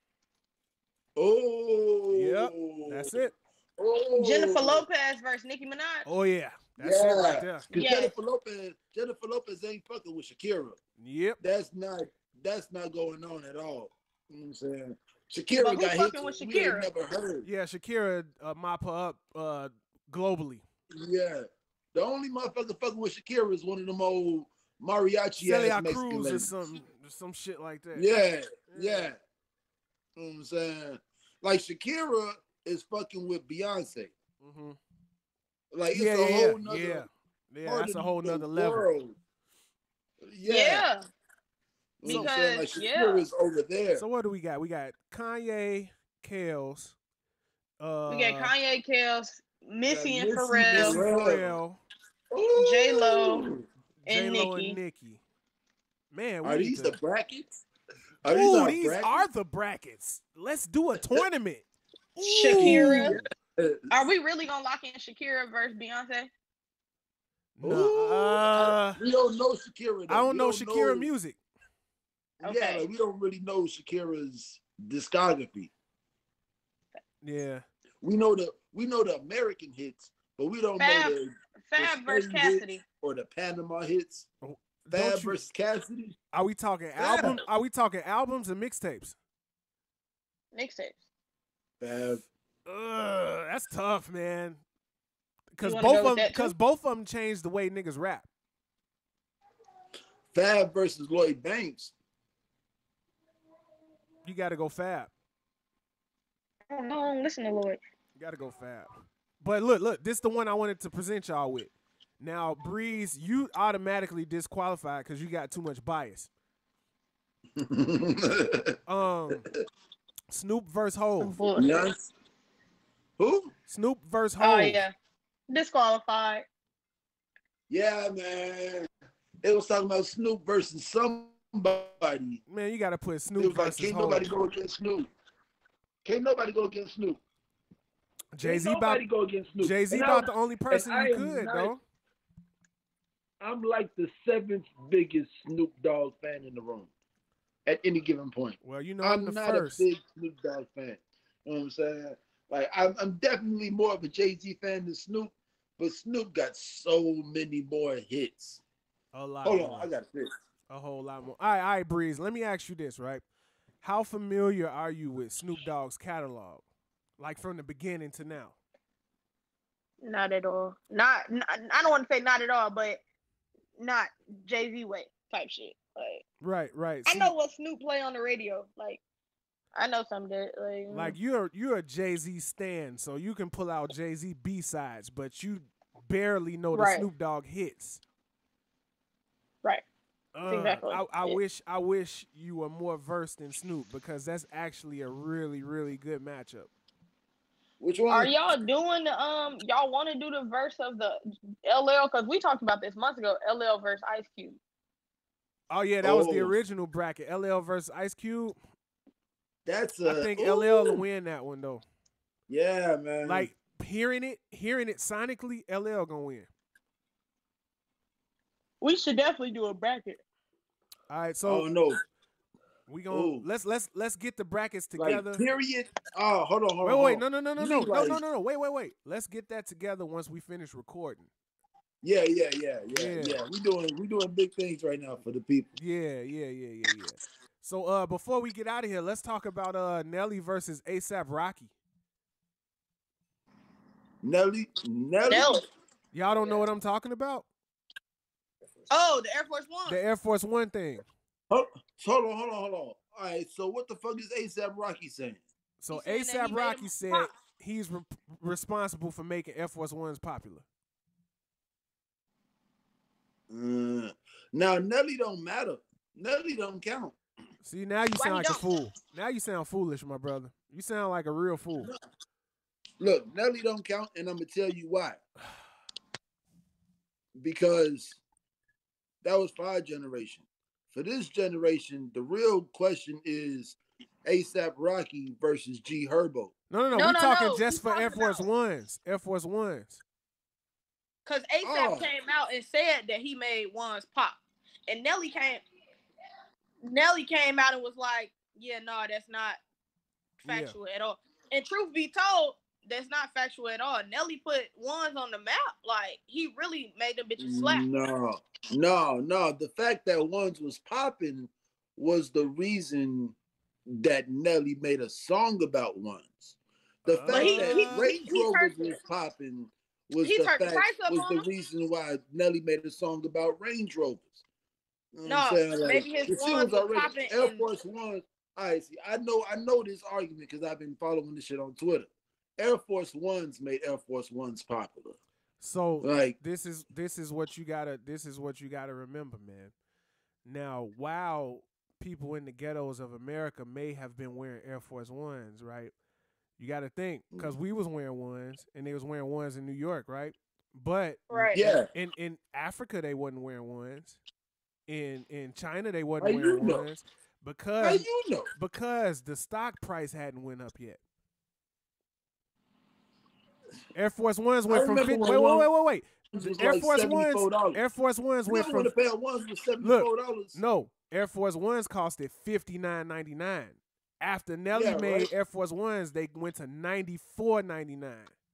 Oh. Yep. That's it. Oh. Jennifer Lopez versus Nicki Minaj. Oh yeah. That's it right there. Yeah. Jennifer Lopez ain't fucking with Shakira. Yep. That's not going on at all. You know what I'm saying? Shakira but got hit with we Shakira? ain't never heard. Yeah, Shakira mop her up globally. Yeah. The only motherfucker fucking with Shakira is one of them old mariachi ass Mexican Cruz ladies. or some shit like that. Yeah. You know what I'm saying? Like Shakira is fucking with Beyonce. Mm-hmm. Like it's a whole nother that's a whole nother level. World. Yeah. You know what I'm saying? Because like Shakira is over there. So what do we got? We got Kanye, Kales. We got Kanye, Kales, Missy and Pharrell. J-Lo and Nicki. Man, are these the brackets? These are the brackets. Let's do a tournament. Shakira. Are we really gonna lock in Shakira versus Beyonce? No. We don't know Shakira. Though. I don't know Shakira music. Okay. Yeah, like, we don't really know Shakira's discography. Yeah. We know the American hits, but we don't know the Fab versus Cassidy or the Panama hits. Fab versus Cassidy. Are we talking album? Are we talking albums and mixtapes? Mixtapes. Fab. That's tough, man. Because both of them changed the way niggas rap. Fab versus Lloyd Banks. You got to go Fab. I don't know. Listen to Lloyd. You got to go Fab. But look, this is the one I wanted to present y'all with. Now, Breeze, you automatically disqualified because you got too much bias. Snoop versus Hov. Yes. Who? Snoop versus Hov. Oh yeah, disqualified. Yeah, man. It was talking about Snoop versus somebody. Man, you got to put Snoop it was versus like, can't Hov. nobody go against Snoop. Can't nobody go against Snoop. Jay-Z go against Snoop. Jay-Z about the only person you could, though. I'm like the 7th biggest Snoop Dogg fan in the room at any given point. Well, you know, I'm the not first. a big Snoop Dogg fan. You know what I'm saying? Like, I'm definitely more of a Jay-Z fan than Snoop, but Snoop got so many more hits. A lot. Hold more. on, I got this. A whole lot more. All right, Breeze. Let me ask you this, right? How familiar are you with Snoop Dogg's catalog, like from the beginning to now? Not at all. Not I don't want to say not at all, but not Jay-Z way type shit. Like, right. I know what Snoop play on the radio. Like, I know some of that. Like you're a Jay-Z stan, so you can pull out Jay-Z B-sides, but you barely know the Snoop Dogg hits. Right. Exactly. I wish you were more versed in Snoop because that's actually a really, really good matchup. Which one? Are y'all doing the y'all want to do the verse of the LL? Because we talked about this months ago. LL versus Ice Cube. Oh yeah, that was the original bracket. LL versus Ice Cube. I think LL will win that one though. Yeah, man. Like hearing it sonically, LL gonna win. We should definitely do a bracket. All right, so no. We gonna let's get the brackets together. Like, period. Oh, hold on. Wait, no. Wait. Let's get that together once we finish recording. Yeah. Yeah. We doing big things right now for the people. Yeah. So before we get out of here, let's talk about Nelly versus ASAP Rocky. Nelly. Y'all don't know what I'm talking about? Oh, the Air Force One. The Air Force One thing. Hold on. All right, so what the fuck is ASAP Rocky saying? So He's saying that he ASAP made Rocky him said pop. he's responsible for making Air Force Ones popular. Now Nelly don't matter. Nelly don't count. See, now you Why sound he like a don't? fool. Now you sound foolish, my brother. You sound like a real fool. Look, Nelly don't count, and I'm gonna tell you why. Because that was for our generation. For this generation, the real question is ASAP Rocky versus G Herbo. No. No, We're no, talking no. just He's for Air talking Force about- Ones. Air Force Ones. Because ASAP came out and said that he made ones pop. And Nelly came out and was like, yeah, no, that's not factual at all. And truth be told, that's not factual at all. Nelly put ones on the map. Like, he really made them bitches slap. No. The fact that ones was popping was the reason that Nelly made a song about ones. The fact that Range Rovers was popping was the reason why Nelly made a song about Range Rovers. You know what I'm saying? Like, maybe his the shit ones was was already popping. Air Force One. All right, see, I know this argument because I've been following this shit on Twitter. Air Force Ones made Air Force Ones popular. So like this is what you gotta remember, man. Now, while people in the ghettos of America may have been wearing Air Force Ones, right? You got to think, because we was wearing ones and they was wearing ones in New York, right? But in Africa they wasn't wearing ones. In China they wasn't wearing ones because the stock price hadn't went up yet. Air Force Ones went from wait. Air Force Ones went from the pair of ones was $74. No, Air Force Ones costed $59.99. After Nelly made Air Force Ones, they went to $94.99.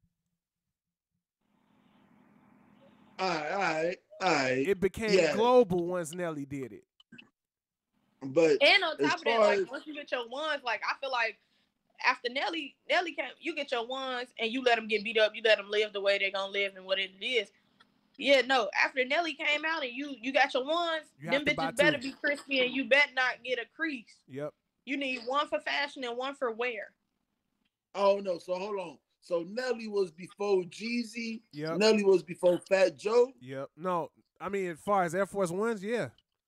All right. It became global once Nelly did it. But and on top of that, like once you get your ones, like I feel like after Nelly came, you get your ones and you let them get beat up, you let them live the way they're gonna live and what it is. Yeah, no. After Nelly came out and you got your ones, them bitches better be crispy and you better not get a crease. Yep. You need one for fashion and one for wear. Oh no, so hold on. So Nelly was before Jeezy. Yep. Nelly was before Fat Joe. Yep. No, I mean as far as Air Force Ones, yeah.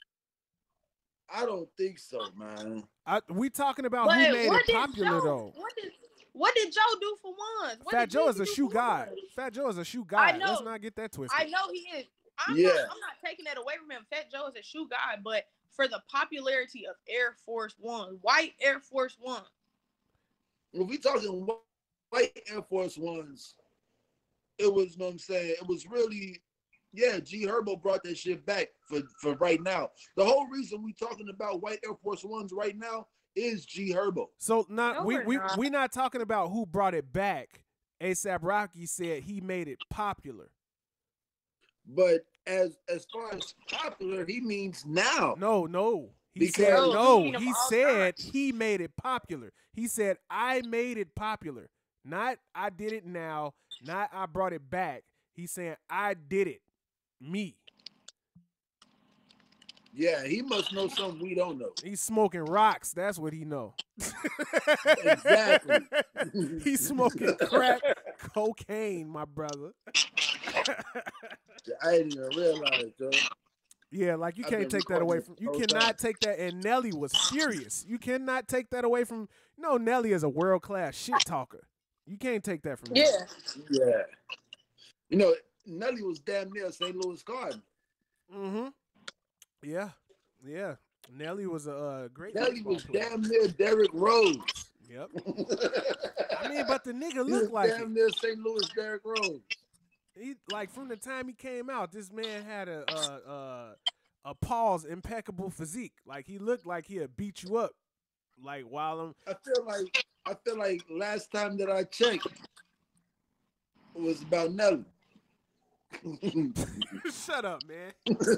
I don't think so, man. We talking about who made it popular though. What did Joe do for ones? Fat Joe is a shoe guy. Fat Joe is a shoe guy. I know. Let's not get that twisted. I know he is. I'm not taking that away from him. Fat Joe is a shoe guy, but for the popularity of Air Force One, white Air Force One. If we talking white Air Force Ones, it was, you know what I'm saying, it was really, G Herbo brought that shit back for right now. The whole reason we talking about white Air Force Ones right now is G Herbo. So we not talking about who brought it back. ASAP Rocky said he made it popular. But as far as popular, he means now. No. He said he made it popular. He said I made it popular. Not I did it now. Not I brought it back. He's saying I did it. Me. Yeah, he must know something we don't know. He's smoking rocks. That's what he know. Exactly. He's smoking crack cocaine, my brother. I didn't even realize, Joe. Yeah, like you can't take that away from. You cannot take that. And Nelly was serious. You cannot take that away from. Nelly is a world class shit talker. You can't take that from him. Yeah. Nelly was damn near St. Louis Cardinal. Mm-hmm. Yeah. Nelly was a great. Nelly was damn near Derrick Rose. Yep. I mean, but the nigga looked like damn near St. Louis Derrick Rose. He from the time he came out, this man had a Paul's impeccable physique. Like he looked like he'd beat you up. Like while I'm. I feel like last time that I checked it was about Nelly. Shut up, man.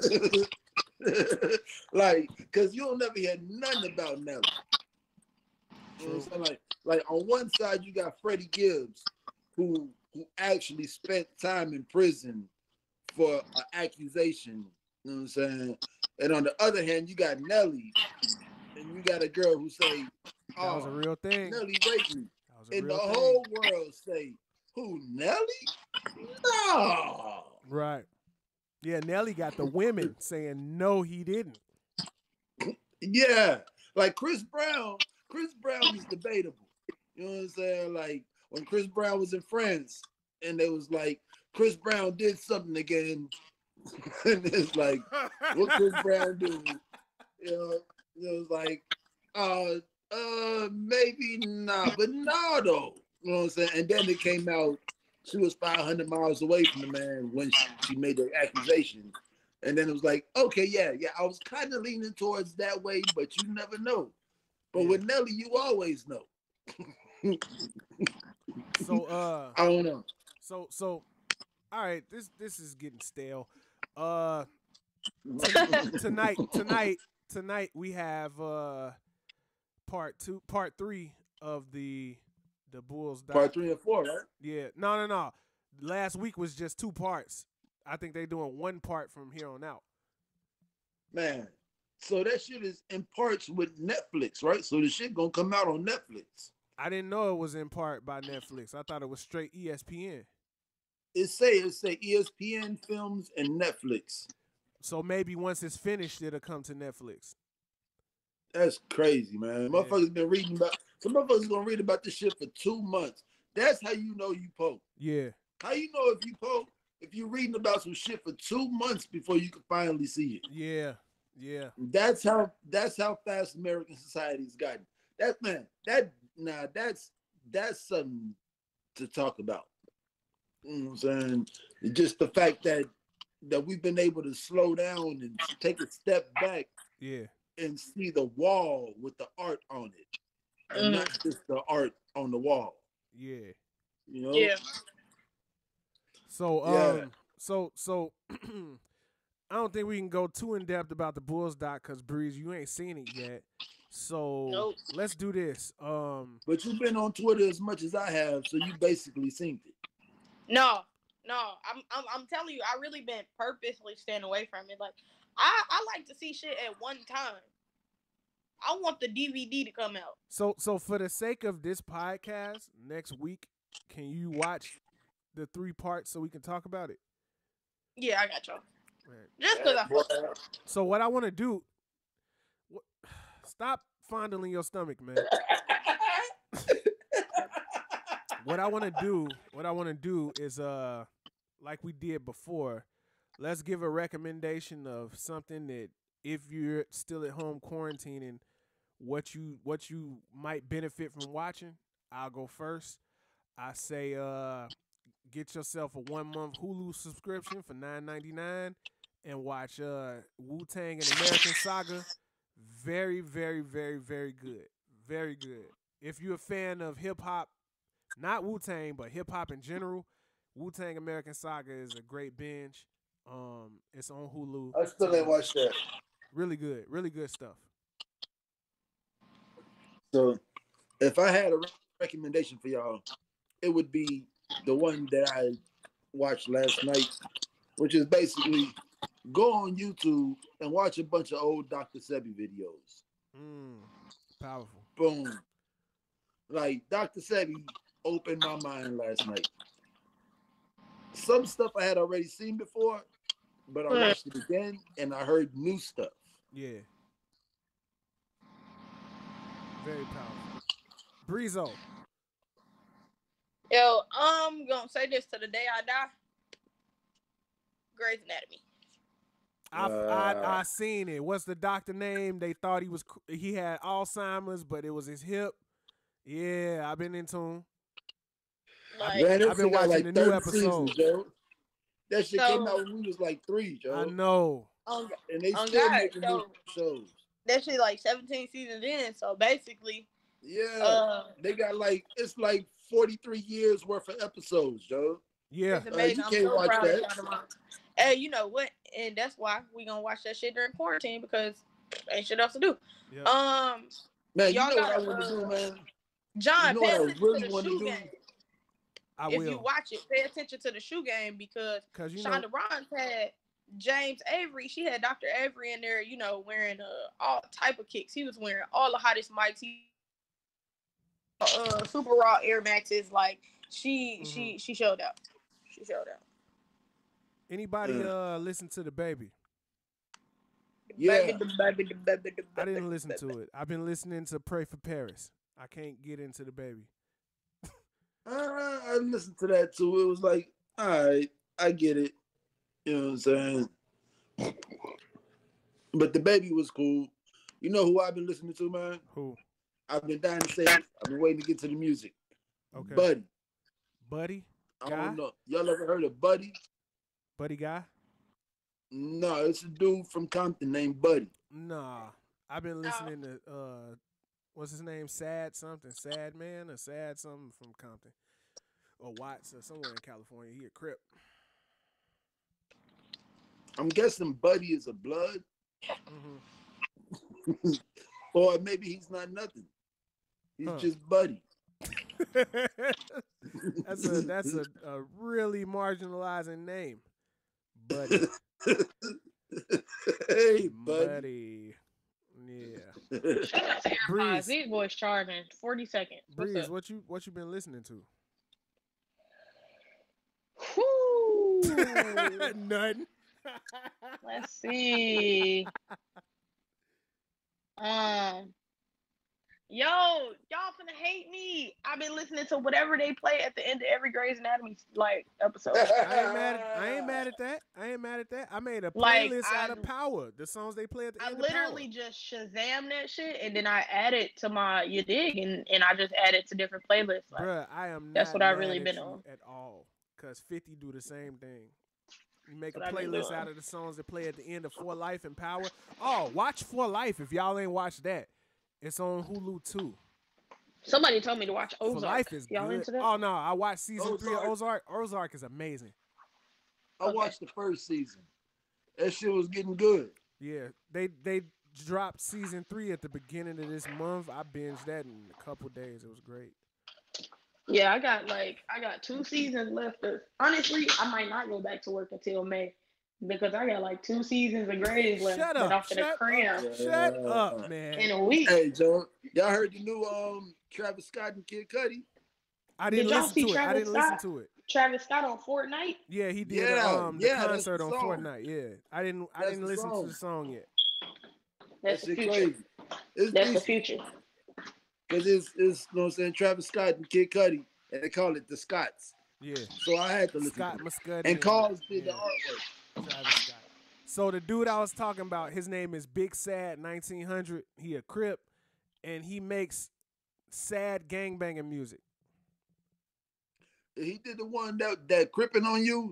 Like, cause you'll never hear nothing about Nelly. You know what I'm saying? Like on one side you got Freddie Gibbs, who actually spent time in prison for an accusation. You know what I'm saying? And on the other hand, you got Nelly, and you got a girl who say, That was a real thing. Nelly raped me. That was a And real the thing. whole world say, who, Nelly? No. Right. Yeah, Nelly got the women saying no, he didn't. Yeah. Like Chris Brown is debatable. You know what I'm saying? Like when Chris Brown was in France and they was like, Chris Brown did something again. And it's like, what Chris Brown do? You know, it was like, maybe not, but no though. You know what I'm saying? And then it came out, she was 500 miles away from the man when she made the accusation. And then it was like, okay, yeah, I was kind of leaning towards that way, but you never know. But with Nelly, you always know. So I don't know. So all right, this is getting stale. Tonight we have part 3 of the Bulls doc. Part 3 and 4, right? Yeah. No. Last week was just 2 parts. I think they're doing 1 part from here on out. Man, so that shit is in parts with Netflix, right? So the shit gonna come out on Netflix. I didn't know it was in part by Netflix. I thought it was straight ESPN. It say ESPN Films and Netflix. So maybe once it's finished, it'll come to Netflix. That's crazy, man. Motherfuckers been reading about. Some motherfuckers gonna read about this shit for 2 months. That's how you know you poke. Yeah. How you know if you poke? If you're reading about some shit for 2 months before you can finally see it. Yeah. That's how fast American society's gotten. That's something to talk about. You know what I'm saying? Just the fact that we've been able to slow down and take a step back. Yeah. And see the wall with the art on it. And not just the art on the wall. Yeah. You know? Yeah. So so I don't think we can go too in depth about the Bulls doc because Breeze, you ain't seen it yet. So Nope. Let's do this. But you've been on Twitter as much as I have, so you basically seen it. No. I'm telling you, I really been purposely staying away from it. Like I like to see shit at one time. I want the DVD to come out. So for the sake of this podcast, next week, can you watch the 3 parts so we can talk about it? Yeah, I got y'all. Man. Just because I. So what I want to do, stop fondling your stomach, man. What I want to do is like we did before. Let's give a recommendation of something that if you're still at home quarantining, what you might benefit from watching. I'll go first. I say get yourself a 1-month Hulu subscription for $9.99 and watch Wu-Tang and American Saga. Very, very, very, very good. Very good. If you're a fan of hip hop, not Wu-Tang, but hip hop in general, Wu-Tang American Saga is a great binge. It's on Hulu. I still ain't watched that. Really good stuff. So, if I had a recommendation for y'all, it would be the one that I watched last night, which is basically go on YouTube and watch a bunch of old Dr. Sebi videos. Powerful. Boom. Like, Dr. Sebi opened my mind last night. Some stuff I had already seen before, but I watched it again and I heard new stuff. Yeah. Very powerful. Breezo. Yo, I'm gonna say this to the day I die. Grey's Anatomy. I seen it. What's the doctor name? They thought he had Alzheimer's, but it was his hip. Yeah, I've been into him. Like, Man, I've been watching like the new episode. Joe. That shit came out when we was like 3, Joe. I know. And they still making new shows. That shit like 17 seasons in, so basically. Yeah. They got it's like 43 years worth of episodes, Joe. Yeah. It's amazing. You I'm can't so watch proud that. of Shonda Rhimes. Hey, you know what? And that's why we gonna watch that shit during quarantine because ain't shit else to do. Yeah. Man, you Y'all know what I got want to do, man? You John, know pay what I attention really to the want to shoe do? game. I If will. you watch it, pay attention to the shoe game because you know, Shonda Rhimes had James Avery. She had Dr. Avery in there, you know, wearing all type of kicks. He was wearing all the hottest mics. He super raw Air Maxes. Like she showed out. She showed out. anybody listen to the baby? Yeah. I didn't listen to it. I've been listening to Pray for Paris. I can't get into the baby. I listened to that too. It was like, all right, I get it. You know what I'm saying? But the baby was cool. You know who I've been listening to, man? Who? I've been dying to say it. I've been waiting to get to the music. Okay. Buddy. Guy? I don't know. Y'all ever heard of Buddy? Buddy Guy? No, it's a dude from Compton named Buddy. Nah. I've been listening to what's his name? Sad something. Sad Man or Sad something from Compton. Or Watts or somewhere in California. He a Crip. I'm guessing Buddy is a blood. Mm-hmm. Or maybe he's not nothing. He's just Buddy. that's a really marginalizing name. Buddy. Hey, buddy. Yeah. Shout out to everybody. These boys charging 40 seconds. Breeze, what you been listening to? Whoo. Nothing. Let's see. Y'all finna hate me. I've been listening to whatever they play at the end of every Grey's Anatomy episode. I ain't mad at that. I made a playlist out of Power. The songs they play at the end of Power. I literally just Shazam that shit and then I add it to my You Dig and I just add it to different playlists. Like, bruh, I am not that's what mad I've really at been you on. at all. Cause 50 do the same thing. You make That's a what I've been playlist doing. out of the songs that play at the end of For Life and Power. Oh, watch For Life if y'all ain't watched that. It's on Hulu too. Somebody told me to watch Ozark. For Life is y'all good. into that? Oh no, I watched season 3 of Ozark. Ozark is amazing. I watched the first season. That shit was getting good. Yeah, they dropped season 3 at the beginning of this month. I binged that in a couple days. It was great. Yeah, I got 2 seasons left. Honestly, I might not go back to work until May because I got 2 seasons of Grey's left. Shut up, man. In a week. Hey, Joe, y'all heard the new Travis Scott and Kid Cudi? I didn't listen to it. Travis Scott on Fortnite? Yeah, he did the concert on Fortnite. Yeah, I didn't listen to the song yet. That's the future. Crazy. That's the future. Because it's you know what I'm saying, Travis Scott and Kid Cudi, and they call it the Scotts. Yeah. So I had to listen Scott to Muscuddy. And Carls did the artwork. Travis Scott. So the dude I was talking about, his name is Big Sad 1900. He a Crip, and he makes sad gangbanging music. He did the one that Crippin' on You.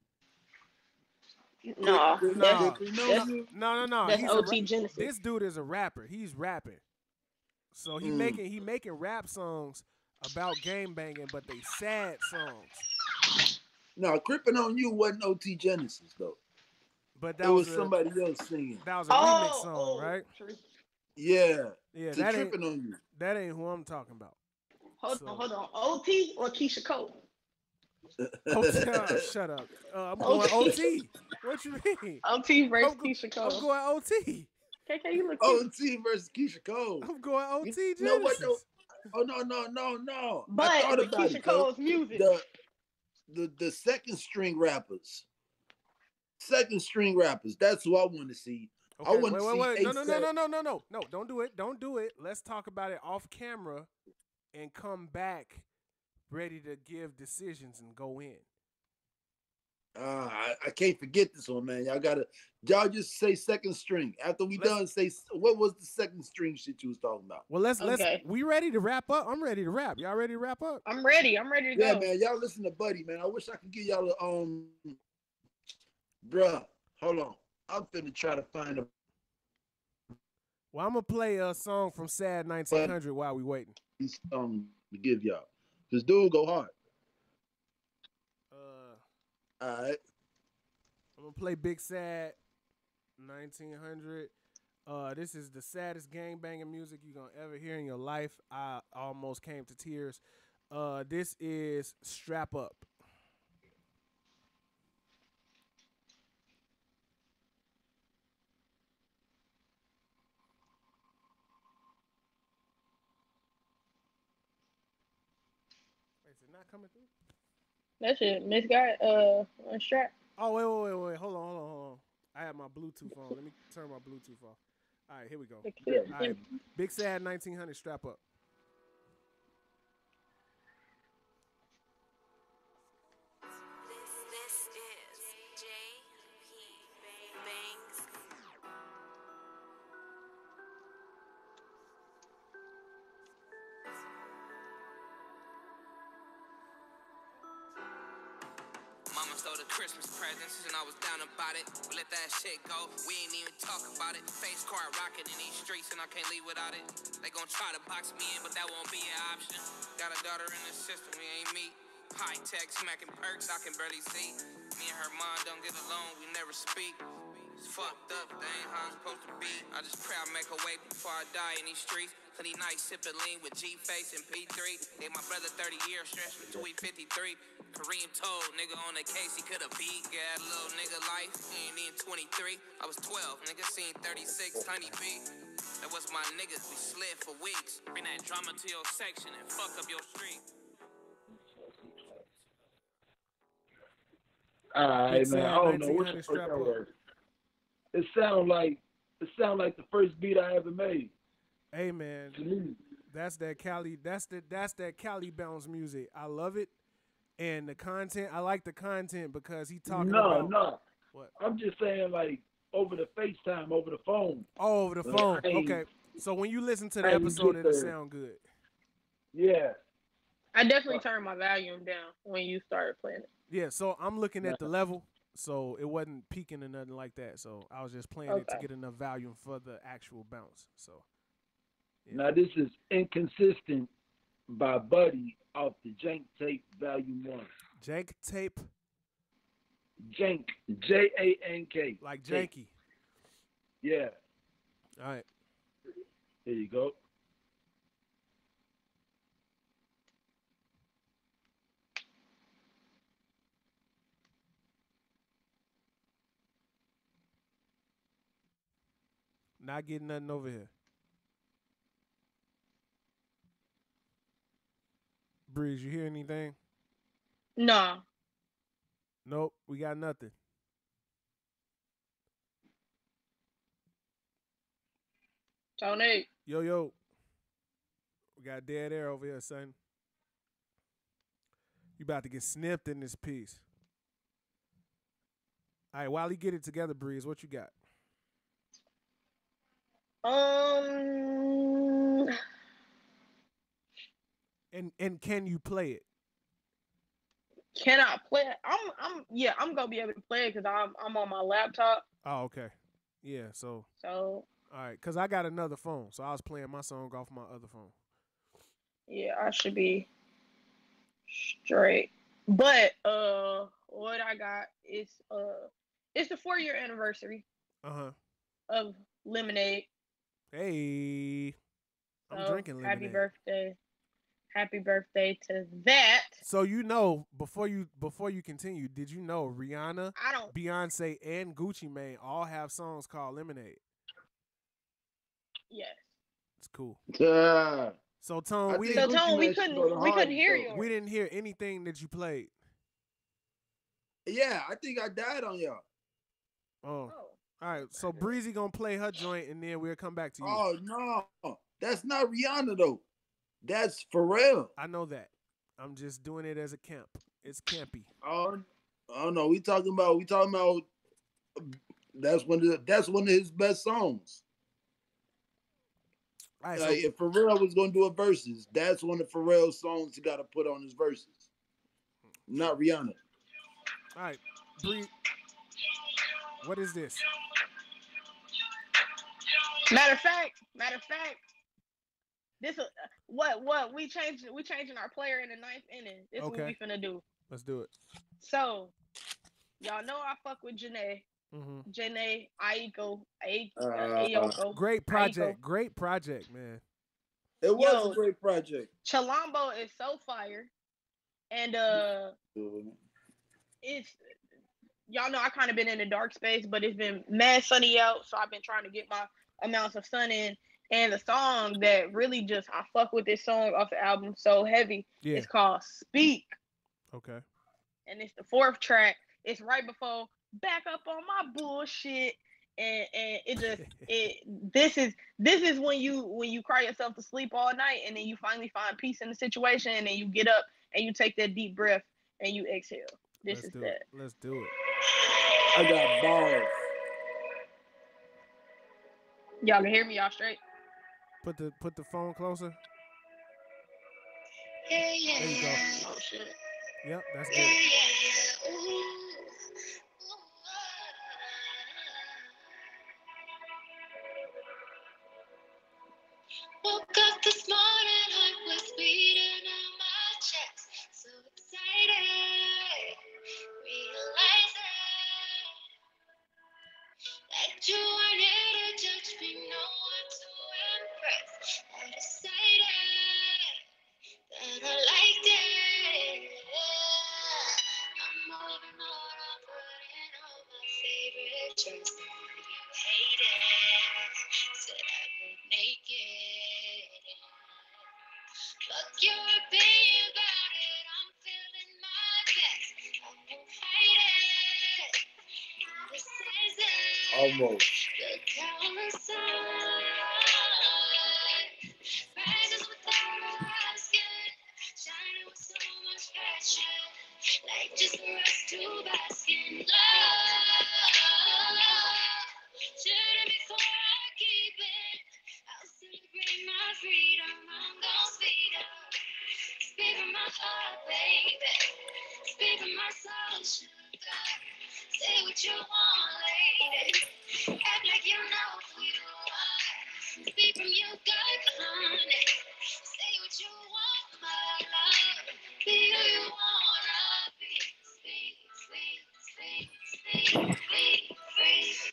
No. That's OT Genesis. This dude is a rapper. He's rapping. So he making rap songs about gang banging, but they sad songs. No, Crippin' on You wasn't OT Genesis though. But that was somebody else singing. That was a remix song, right? Yeah. That Trippin' on You. That ain't who I'm talking about. Hold on. OT or Keisha Cole? OT, shut up. I'm going OT. What you mean? OT versus Keisha Cole. I'm going OT. KK, you look OT versus Keisha Cole. I'm going OT. You know what though? Oh no. But I thought about Keisha Cole's music. The second string rappers. That's who I want to see. Okay, I want to see. No. Don't do it. Let's talk about it off camera and come back ready to give decisions and go in. I can't forget this one, man. Y'all just say second string. After we done, say what was the second string shit you was talking about? Well, let's we ready to wrap up? I'm ready to wrap. Y'all ready to wrap up? I'm ready to go. Yeah, man. Y'all listen to Buddy, man. I wish I could give y'all a bruh, hold on. I'm finna try to find a. Well, I'm gonna play a song from Sad 1900 while we waiting. To give y'all. This dude go hard. All right. I'm gonna play Big Sad 1900. This is the saddest gang banging music you're gonna ever hear in your life. I almost came to tears. This is Strap Up. Wait, is it not coming through? That shit misguided. Strap. Oh, wait. Hold on. I have my Bluetooth on. Let me turn my Bluetooth off. All right, here we go. All right, Big Sad 1900, Strap Up. This is JP Bangs. Mama stole the Christmas presents and I was down about it. We let that shit go, we ain't even talk about it. Face card rocking in these streets and I can't leave without it. They gon' try to box me in, but that won't be an option. Got a daughter in the system, we ain't me. High tech, smacking perks, I can barely see. Me and her mom don't get along, we never speak. It's fucked up, they ain't how I'm supposed to be. I just pray I make a way before I die in these streets. Plenty nights sipping lean with G-Face and P3. Gave my brother 30 years, stretched me till we 53. Kareem told nigga on the case he could've beat. Yeah, little nigga life, he ain't even 23. I was 12, nigga seen 36, tiny B. That was my niggas, we slid for weeks. Bring that drama to your section and fuck up your street. All right, Big man. Sad I don't know what 1900, the fuck Strap that Up. was. It sound like the first beat I ever made. Hey man, To me. that's that Cali. That's that Cali bounce music. I love it, and the content. I like the content because he talking about No. what? I'm just saying, like, over the FaceTime, over the phone. Oh, over the phone. I ain't- Okay, so when you listen to the I ain't episode, get it'll the- sound good. Yeah. I definitely turned my volume down when you started playing it. Yeah, so I'm looking at the level, so it wasn't peaking or nothing like that. So I was just playing it to Okay. get enough volume for the actual bounce. So yeah. Now, this is Inconsistent by Buddy off the Jank Tape Volume 1. Jank tape, Jank, Jank. like Tape. janky. Yeah. All right. There you go. Not getting nothing over here. Breeze, you hear anything? Nah. Nope, we got nothing. Tony. Yo. We got dead air over here, son. You about to get snipped in this piece. All right, while he get it together, Breeze, what you got? And can you play it? Can I play it? I'm gonna be able to play it because I'm on my laptop. Oh, okay. Yeah, so So all right, because I got another phone, so I was playing my song off my other phone. yeah, I should be straight. But what I got is it's the 4-year anniversary Uh-huh. of Lemonade. Hey, I'm So, drinking lemonade. Happy birthday to that. So you know, before you continue, did you know Rihanna, I don't. Beyonce, and Gucci Mane all have songs called Lemonade? Yes. It's cool. Yeah. So Tone, we think So didn't, Gucci Tone, we Mane should couldn't go to we couldn't Harlem, hear though. yours. we didn't hear anything that you played. Yeah, I think I died on y'all. Oh, Oh. all right. So Breezy gonna play her joint, and then we'll come back to you. Oh no, that's not Rihanna though. That's Pharrell. I know that. I'm just doing it as a camp. It's campy. Oh no, we talking about that's one of his best songs. All right. Like So if Pharrell was gonna do a verses, that's one of Pharrell's songs he got to put on his verses. Not Rihanna. all right, Bree. What is this? Matter of fact, this what we changing our player in the 9th inning. This is what Okay. we finna do. Let's do it. So Y'all know I fuck with Janae. Mm-hmm. Janae, Uh, Ayoko, Great Aiko. project. Great project, man. it was a Yo, great project. Chalambo is so fire. And it's y'all know I kind of been in the dark space, but it's been mad sunny out, so I've been trying to get my amounts of sun in. And the song that really just I fuck with this song off the album so heavy Yeah. is called Speak, Okay. and it's the fourth track. It's right before Back Up on My Bullshit, and it just this is when you cry yourself to sleep all night, and then you finally find peace in the situation, and then you get up and you take that deep breath and you exhale. This Let's is do it. that. Let's do it. I got bars. Y'all can hear me, y'all straight? Put the phone closer. Yeah, There you go. Oh shit. Yep, that's Yeah, good. yeah. Ooh. Woke up this morning, heart was beating on my chest. So excited, realizing that you weren't here to judge me, no one to impress. I decided that I liked it. I'm moving on, I'm putting on my favorite dress. You hate it, said I look naked. Fuck your opinion about it, I'm feeling my best. I won't fight it. This is it. Almost. Look how the sun rises without asking, shining with so much passion, like just for us to bask in love. Shouldn't before I keep it. I'll celebrate my freedom. I'm gonna speed up. Speak of my heart, baby. Speak of my soul, sugar. Say what you want, lady. Act like you know who you are. Speak from your gut, honey. Say what you want, my love. Be who you wanna be. Speak, speak, speak, speak, speak, speak.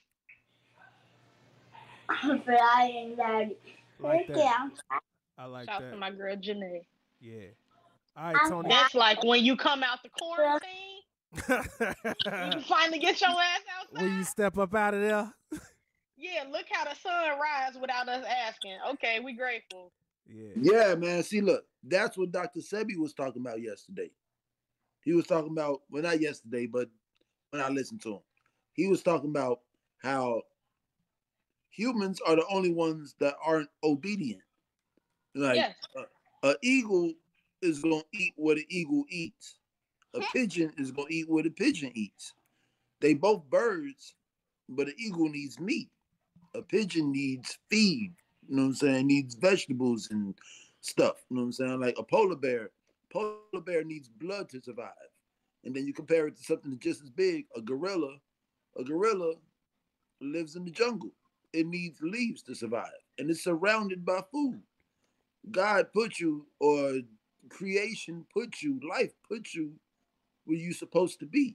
I'm flying, Daddy. Like Thank that. you. I like Shout out to that. my girl Janae. Yeah. All right, Tony. That's like when you come out the quarantine, you can finally get your ass Will you outside. step up out of there? Yeah, look how the sun rise without us asking. Okay, we grateful. Yeah. Yeah, man. See, look, that's what Dr. Sebi was talking about yesterday. He was talking about, well, not yesterday, but when I listened to him, he was talking about how humans are the only ones that aren't obedient. Like, Yes. an eagle is going to eat what an eagle eats. A pigeon is going to eat what a pigeon eats. They both birds, but an eagle needs meat. A pigeon needs feed. You know what I'm saying? Needs vegetables and stuff. You know what I'm saying? Like a polar bear needs blood to survive. And then you compare it to something that's just as big, a gorilla. A gorilla lives in the jungle. It needs leaves to survive. And it's surrounded by food. God put you, or creation put you, life put you where you're supposed to be.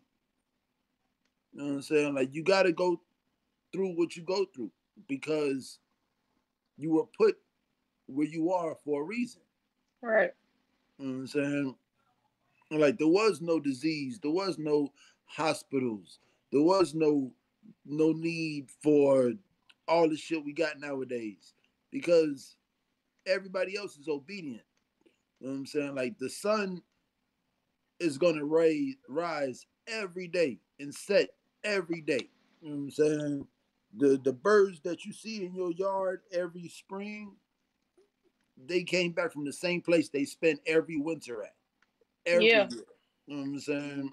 You know what I'm saying? Like you gotta go through what you go through because you were put where you are for a reason. Right. You know what I'm saying? Like there was no disease, there was no hospitals, there was no need for all the shit we got nowadays because everybody else is obedient. You know what I'm saying? Like the sun is gonna rise every day and set every day. You know what I'm saying? The birds that you see in your yard every spring, they came back from the same place they spent every winter at. Every Yeah. year. You know what I'm saying?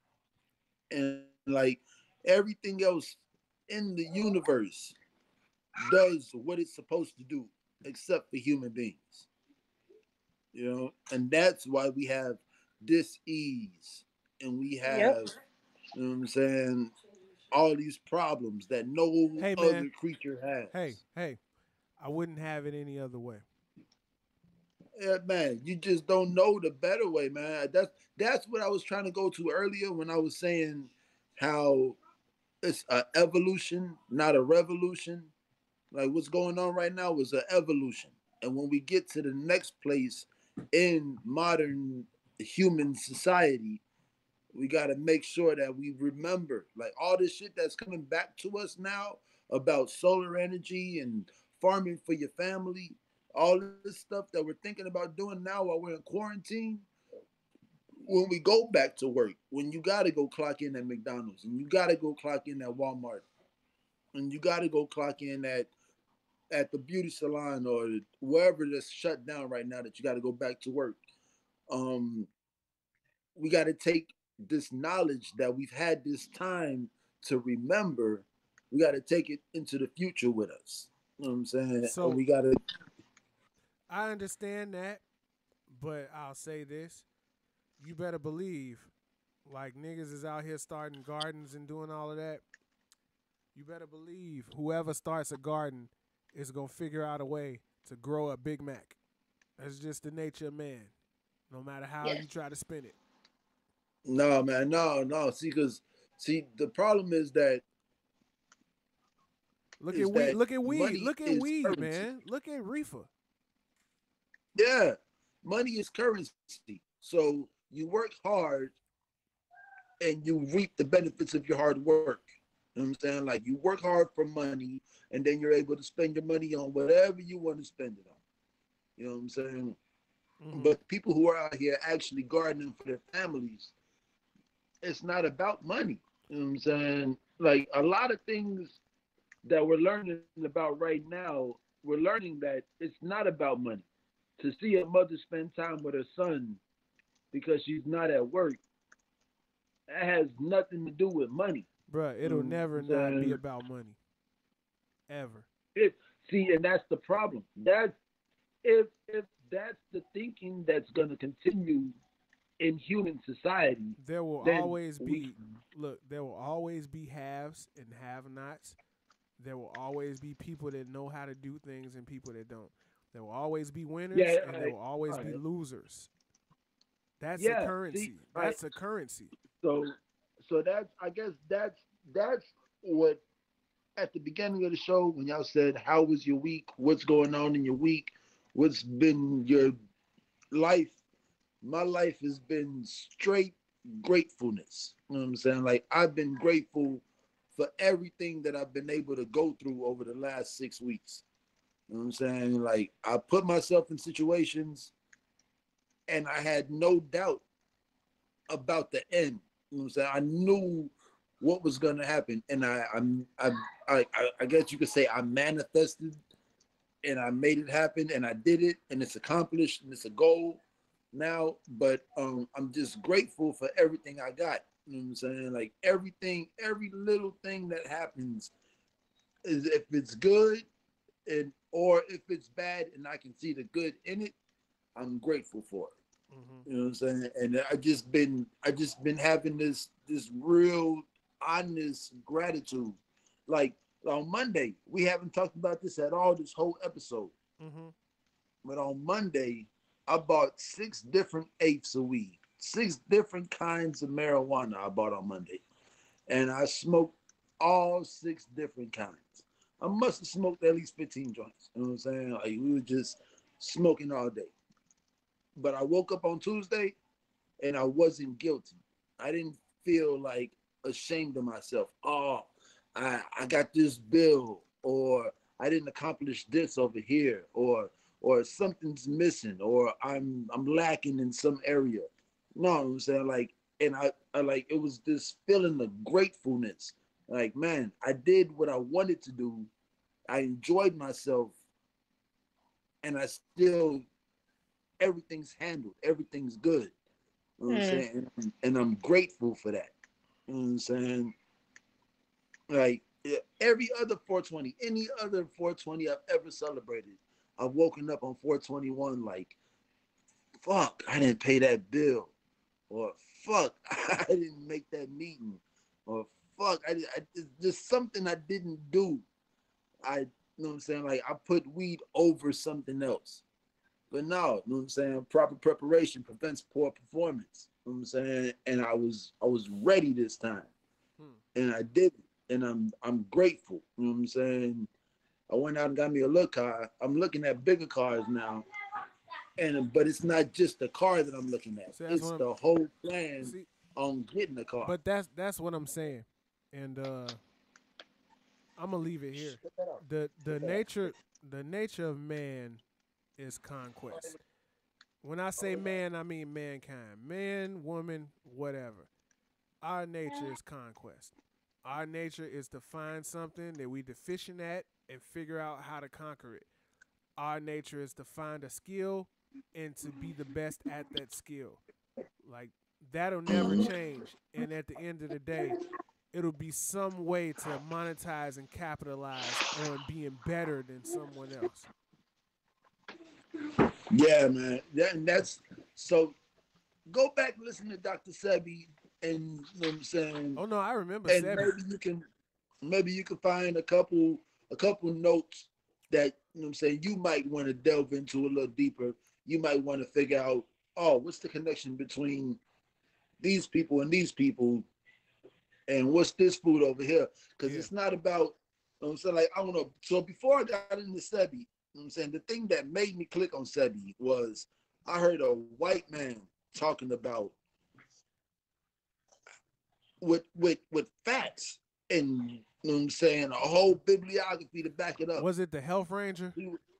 And like everything else in the universe does what it's supposed to do, except for human beings. You know, and that's why we have dis-ease and we Yep. have, you know what I'm saying, all these problems that no Hey, man. other creature has. Hey. I wouldn't have it any other way. Yeah, man, you just don't know the better way, man. That's what I was trying to go to earlier when I was saying how it's an evolution, not a revolution. Like what's going on right now is an evolution. And when we get to the next place in modern human society, we got to make sure that we remember like all this shit that's coming back to us now about solar energy and farming for your family, all this stuff that we're thinking about doing now while we're in quarantine. When we go back to work, when you got to go clock in at McDonald's and you got to go clock in at Walmart and you got to go clock in at the beauty salon or wherever that's shut down right now that you got to go back to work. Um, we got to take this knowledge that we've had this time to remember. We got to take it into the future with us. You know what I'm saying? So We got to. I understand that, but I'll say this: you better believe, like niggas is out here starting gardens and doing all of that. You better believe whoever starts a garden is gonna figure out a way to grow a Big Mac. That's just the nature of man. No matter how Yes. you try to spin it. No, man, no. See, the problem is that Look is at weed. that Look at weed. money Look at is weed, currency. man. Look at reefer. Yeah, money is currency. So you work hard and you reap the benefits of your hard work. You know what I'm saying? Like you work hard for money and then you're able to spend your money on whatever you want to spend it on. You know what I'm saying? Mm-hmm. But people who are out here actually gardening for their families, it's not about money. You know what I'm saying? Like a lot of things that we're learning about right now, we're learning that it's not about money. To see a mother spend time with her son because she's not at work, that has nothing to do with money. Bruh, You it'll know never what I'm not be saying? about money. Ever. See, and that's the problem. That's if that's the thinking that's gonna continue in human society, There will then always we be there will always be haves and have nots. There will always be people that know how to do things and people that don't. There will always be winners yeah, and there will always be losers. That's a yeah. See, currency. right. That's a currency. So that's I guess that's what at the beginning of the show when y'all said how was your week, what's going on in your week, what's been your life. My life has been straight gratefulness. You know what I'm saying? Like I've been grateful for everything that I've been able to go through over the last 6 weeks. You know what I'm saying? Like I put myself in situations and I had no doubt about the end. You know what I'm saying? I knew what was gonna happen, and I guess you could say I manifested and I made it happen, and I did it, and it's accomplished, and it's a goal now. But I'm just grateful for everything I got. You know what I'm saying? Like everything, every little thing that happens is if it's good and or if it's bad, and I can see the good in it, I'm grateful for it. Mm-hmm. You know what I'm saying? And I just been having this real honest gratitude. Like on Monday, we haven't talked about this at all this whole episode. Mm-hmm. But on Monday, I bought 6 different eighths of weed, 6 different kinds of marijuana I bought on Monday. And I smoked all 6 different kinds. I must have smoked at least 15 joints. You know what I'm saying? Like we were just smoking all day. But I woke up on Tuesday and I wasn't guilty. I didn't feel like ashamed of myself. Oh, I got this bill, or I didn't accomplish this over here, or something's missing, or I'm lacking in some area. No, I'm saying like, and I like it was this feeling of gratefulness. Like, man, I did what I wanted to do. I enjoyed myself, and I still everything's handled, everything's good. You know what I'm Mm. saying? And I'm grateful for that. You know what I'm saying? Like every other 420, any other 420 I've ever celebrated, I've woken up on 421 like, fuck, I didn't pay that bill, or fuck, I didn't make that meeting, or fuck, just something I didn't do. You know what I'm saying? Like I put weed over something else. But no, you know what I'm saying? Proper preparation prevents poor performance. You know what I'm saying? And I was ready this time. and I did it, and I'm grateful. You know what I'm saying? I went out and got me a little car. I'm looking at bigger cars now, but it's not just the car that I'm looking at. See, It's the whole plan see, on getting the car. but that's what I'm saying, and I'm gonna leave it here. The nature of man is conquest. When I say man, I mean mankind, man, woman, whatever. Our nature is conquest. Our nature is to find something that we deficient at and figure out how to conquer it. Our nature is to find a skill and to be the best at that skill. Like that'll never change. And at the end of the day, it'll be some way to monetize and capitalize on being better than someone else. Yeah, man. And that's so. Go back and listen to Dr. Sebi, and you know what I'm saying. Oh no, I remember And Sebi. maybe you can find a couple notes that you know what I'm saying you might want to delve into a little deeper. You might want to figure out, oh, what's the connection between these people and these people, and what's this food over here? Because it's not about, you know what I'm saying, like I don't know. So before I got into Sebi, you know what I'm saying, the thing that made me click on Sebi was I heard a white man talking about with facts and you know what I'm saying, a whole bibliography to back it up. Was it the Health Ranger?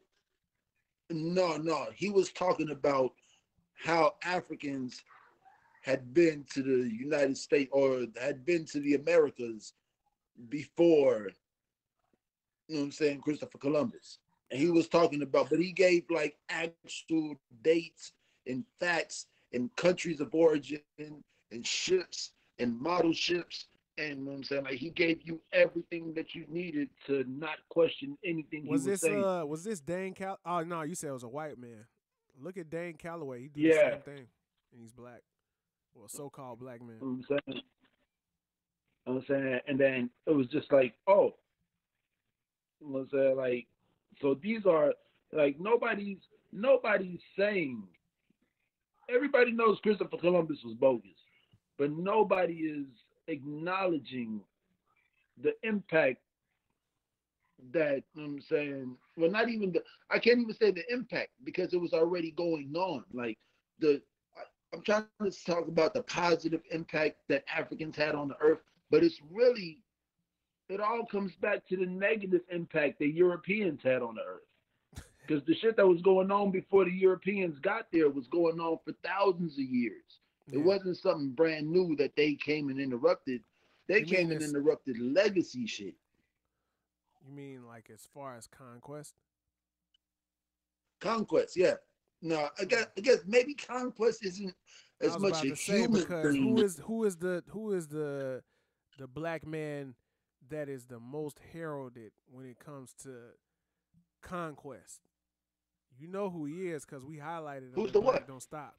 No. He was talking about how Africans had been to the United States or had been to the Americas before, you know what I'm saying, Christopher Columbus. And he was talking about, but he gave like actual dates and facts and countries of origin and ships and model ships. And you know what I'm saying, like he gave you everything that you needed to not question anything he was saying. Was this Dane Cal? Oh no, you said it was a white man. Look at Dane Calloway. He do the Yeah. same thing, and he's black. Well, so-called black man. You know what I'm saying, and then it was just like, oh, you know what I'm saying, like, so these are like nobody's saying. Everybody knows Christopher Columbus was bogus, but nobody is acknowledging the impact that, you know what I'm saying, well, not even I can't even say the impact because it was already going on. Like I'm trying to talk about the positive impact that Africans had on the earth, but it all comes back to the negative impact that Europeans had on the earth. Because the shit that was going on before the Europeans got there was going on for thousands of years. Yeah. It wasn't something brand new that they came and interrupted. They came and interrupted legacy shit. You mean like as far as conquest? Conquest, yeah. No, I guess maybe conquest isn't as much a human thing. Who is the black man that is the most heralded when it comes to conquest? You know who he is because we highlighted him. Who's the what? Don't stop.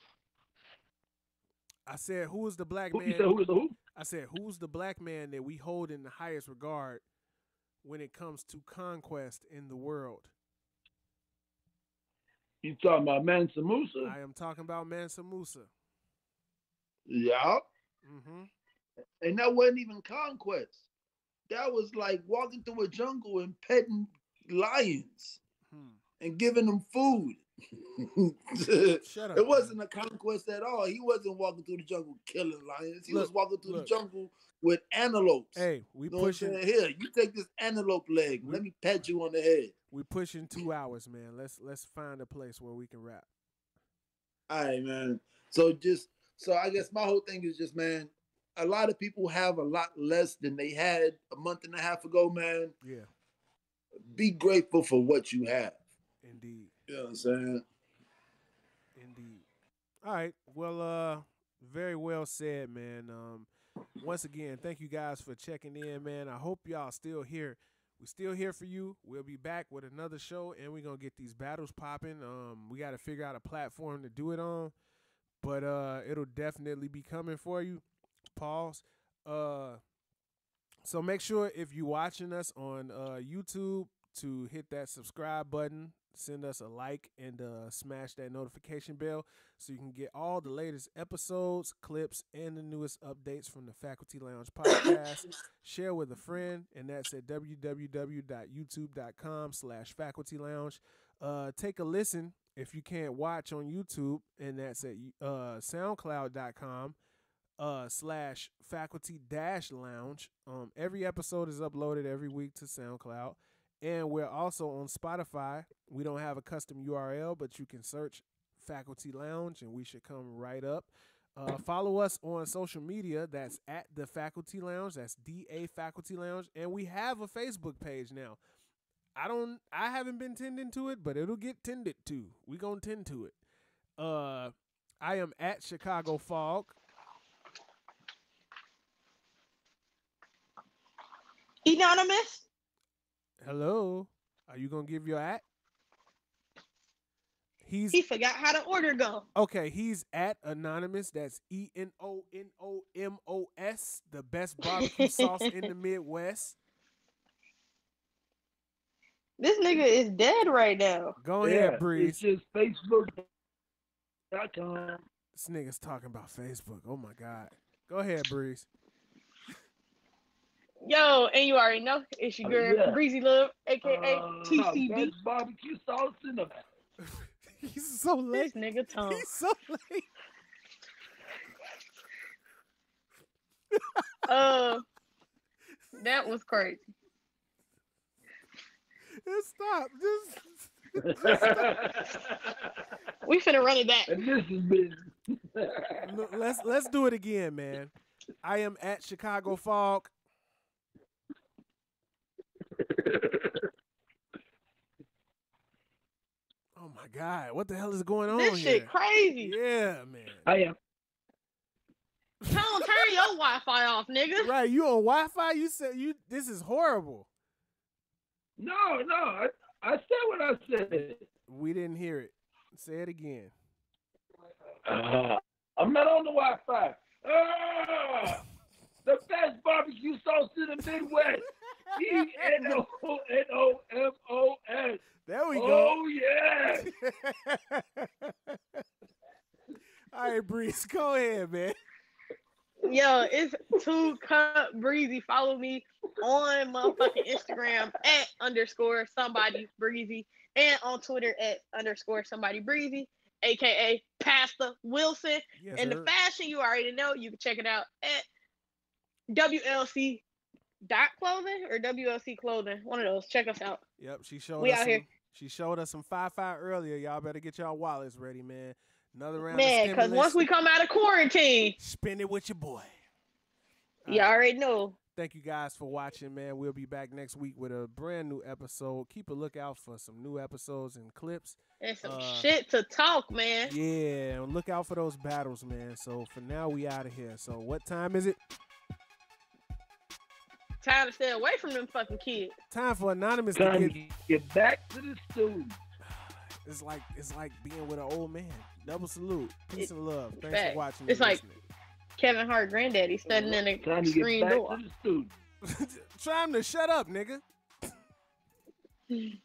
I said, who is the black man? You said who is the who? I said, who's the black man that we hold in the highest regard when it comes to conquest in the world? You talking about Mansa Musa? I am talking about Mansa Musa. Yeah. Mm-hmm. And that wasn't even conquest. That was like walking through a jungle and petting lions and giving them food. Shut up. It wasn't a conquest at all. He wasn't walking through the jungle killing lions. He was walking through the jungle with antelopes. Hey, we pushing. Here, you take this antelope leg. Let me pat you on the head. We pushing 2 hours, man. Let's find a place where we can rap. All right, man. So I guess my whole thing is just, man, a lot of people have a lot less than they had a month and a half ago, man. Yeah. Be grateful for what you have. Indeed. You know what I'm saying? Indeed. All right. Well, very well said, man. Once again, thank you guys for checking in, man. I hope y'all still here. We still here for you. We'll be back with another show, and we're gonna get these battles popping. We got to figure out a platform to do it on, but it'll definitely be coming for you. Pause. So make sure if you're watching us on YouTube to hit that subscribe button send us a like and smash that notification bell so you can get all the latest episodes, clips, and the newest updates from the Faculty Lounge podcast. Share with a friend, and that's at www.youtube.com/Faculty Lounge. Take a listen if you can't watch on YouTube, and that's at soundcloud.com /faculty-lounge. Every episode is uploaded every week to SoundCloud, and we're also on Spotify. We don't have a custom URL, but you can search Faculty Lounge and we should come right up. Follow us on social media. That's at the Faculty Lounge. That's DA Faculty Lounge, and we have a Facebook page now. I haven't been tending to it, but it'll get tended to. We gonna tend to it. I am at Chicago Fog. Anonymous? Hello. Are you gonna give your at? He forgot how the order go. Okay, he's at Anonymous. That's ENONOMOS, the best barbecue sauce in the Midwest. This nigga is dead right now. Go ahead, Breeze. It's just Facebook.com. This nigga's talking about Facebook. Oh my God. Go ahead, Breeze. Yo, and you already know it's your girl, Breezy Love, aka TCB. Best barbecue sauce in the He's so late. This nigga Tom. He's so late. That was crazy. Stop. Just We finna run it back. And this has been. let's do it again, man. I am at Chicago Fog. Oh my God, what the hell is going on This shit here? crazy. Yeah, man. I am. Turn your Wi-Fi off, nigga. Right, you on Wi-Fi? You said this is horrible. No. I said what I said. We didn't hear it. Say it again. I'm not on the Wi-Fi. The best barbecue sauce in the Midwest. ENONOMOS. There we go. Oh, yeah. All right, Breeze, go ahead, man. Yo, it's 2Cup Breezy. Follow me on motherfucking Instagram at _somebody breezy and on Twitter at _somebody breezy, aka Pastor Wilson. Yes, and sir. the fashion, you already know. You can check it out at WLC.clothing or WLC clothing. One of those. Check us out. Yep, she showed We us out here. She showed us some 5-5 earlier. Y'all better get y'all wallets ready, man. Another round Man, of because once we come out of quarantine, spend it with your boy. you already know. Thank you guys for watching, man. We'll be back next week with a brand new episode. Keep a lookout for some new episodes and clips. And some shit to talk, man. Yeah, and look out for those battles, man. So for now, we out of here. So what time is it? Time to stay away from them fucking kids. Time for Anonymous Time to to get back to the studio. It's like being with an old man. Double salute. Peace and love. Thanks Fact. for watching. It's and like Kevin Hart granddaddy standing in the Time to screen get back door. to the studio. listening. Try him to shut up, nigga.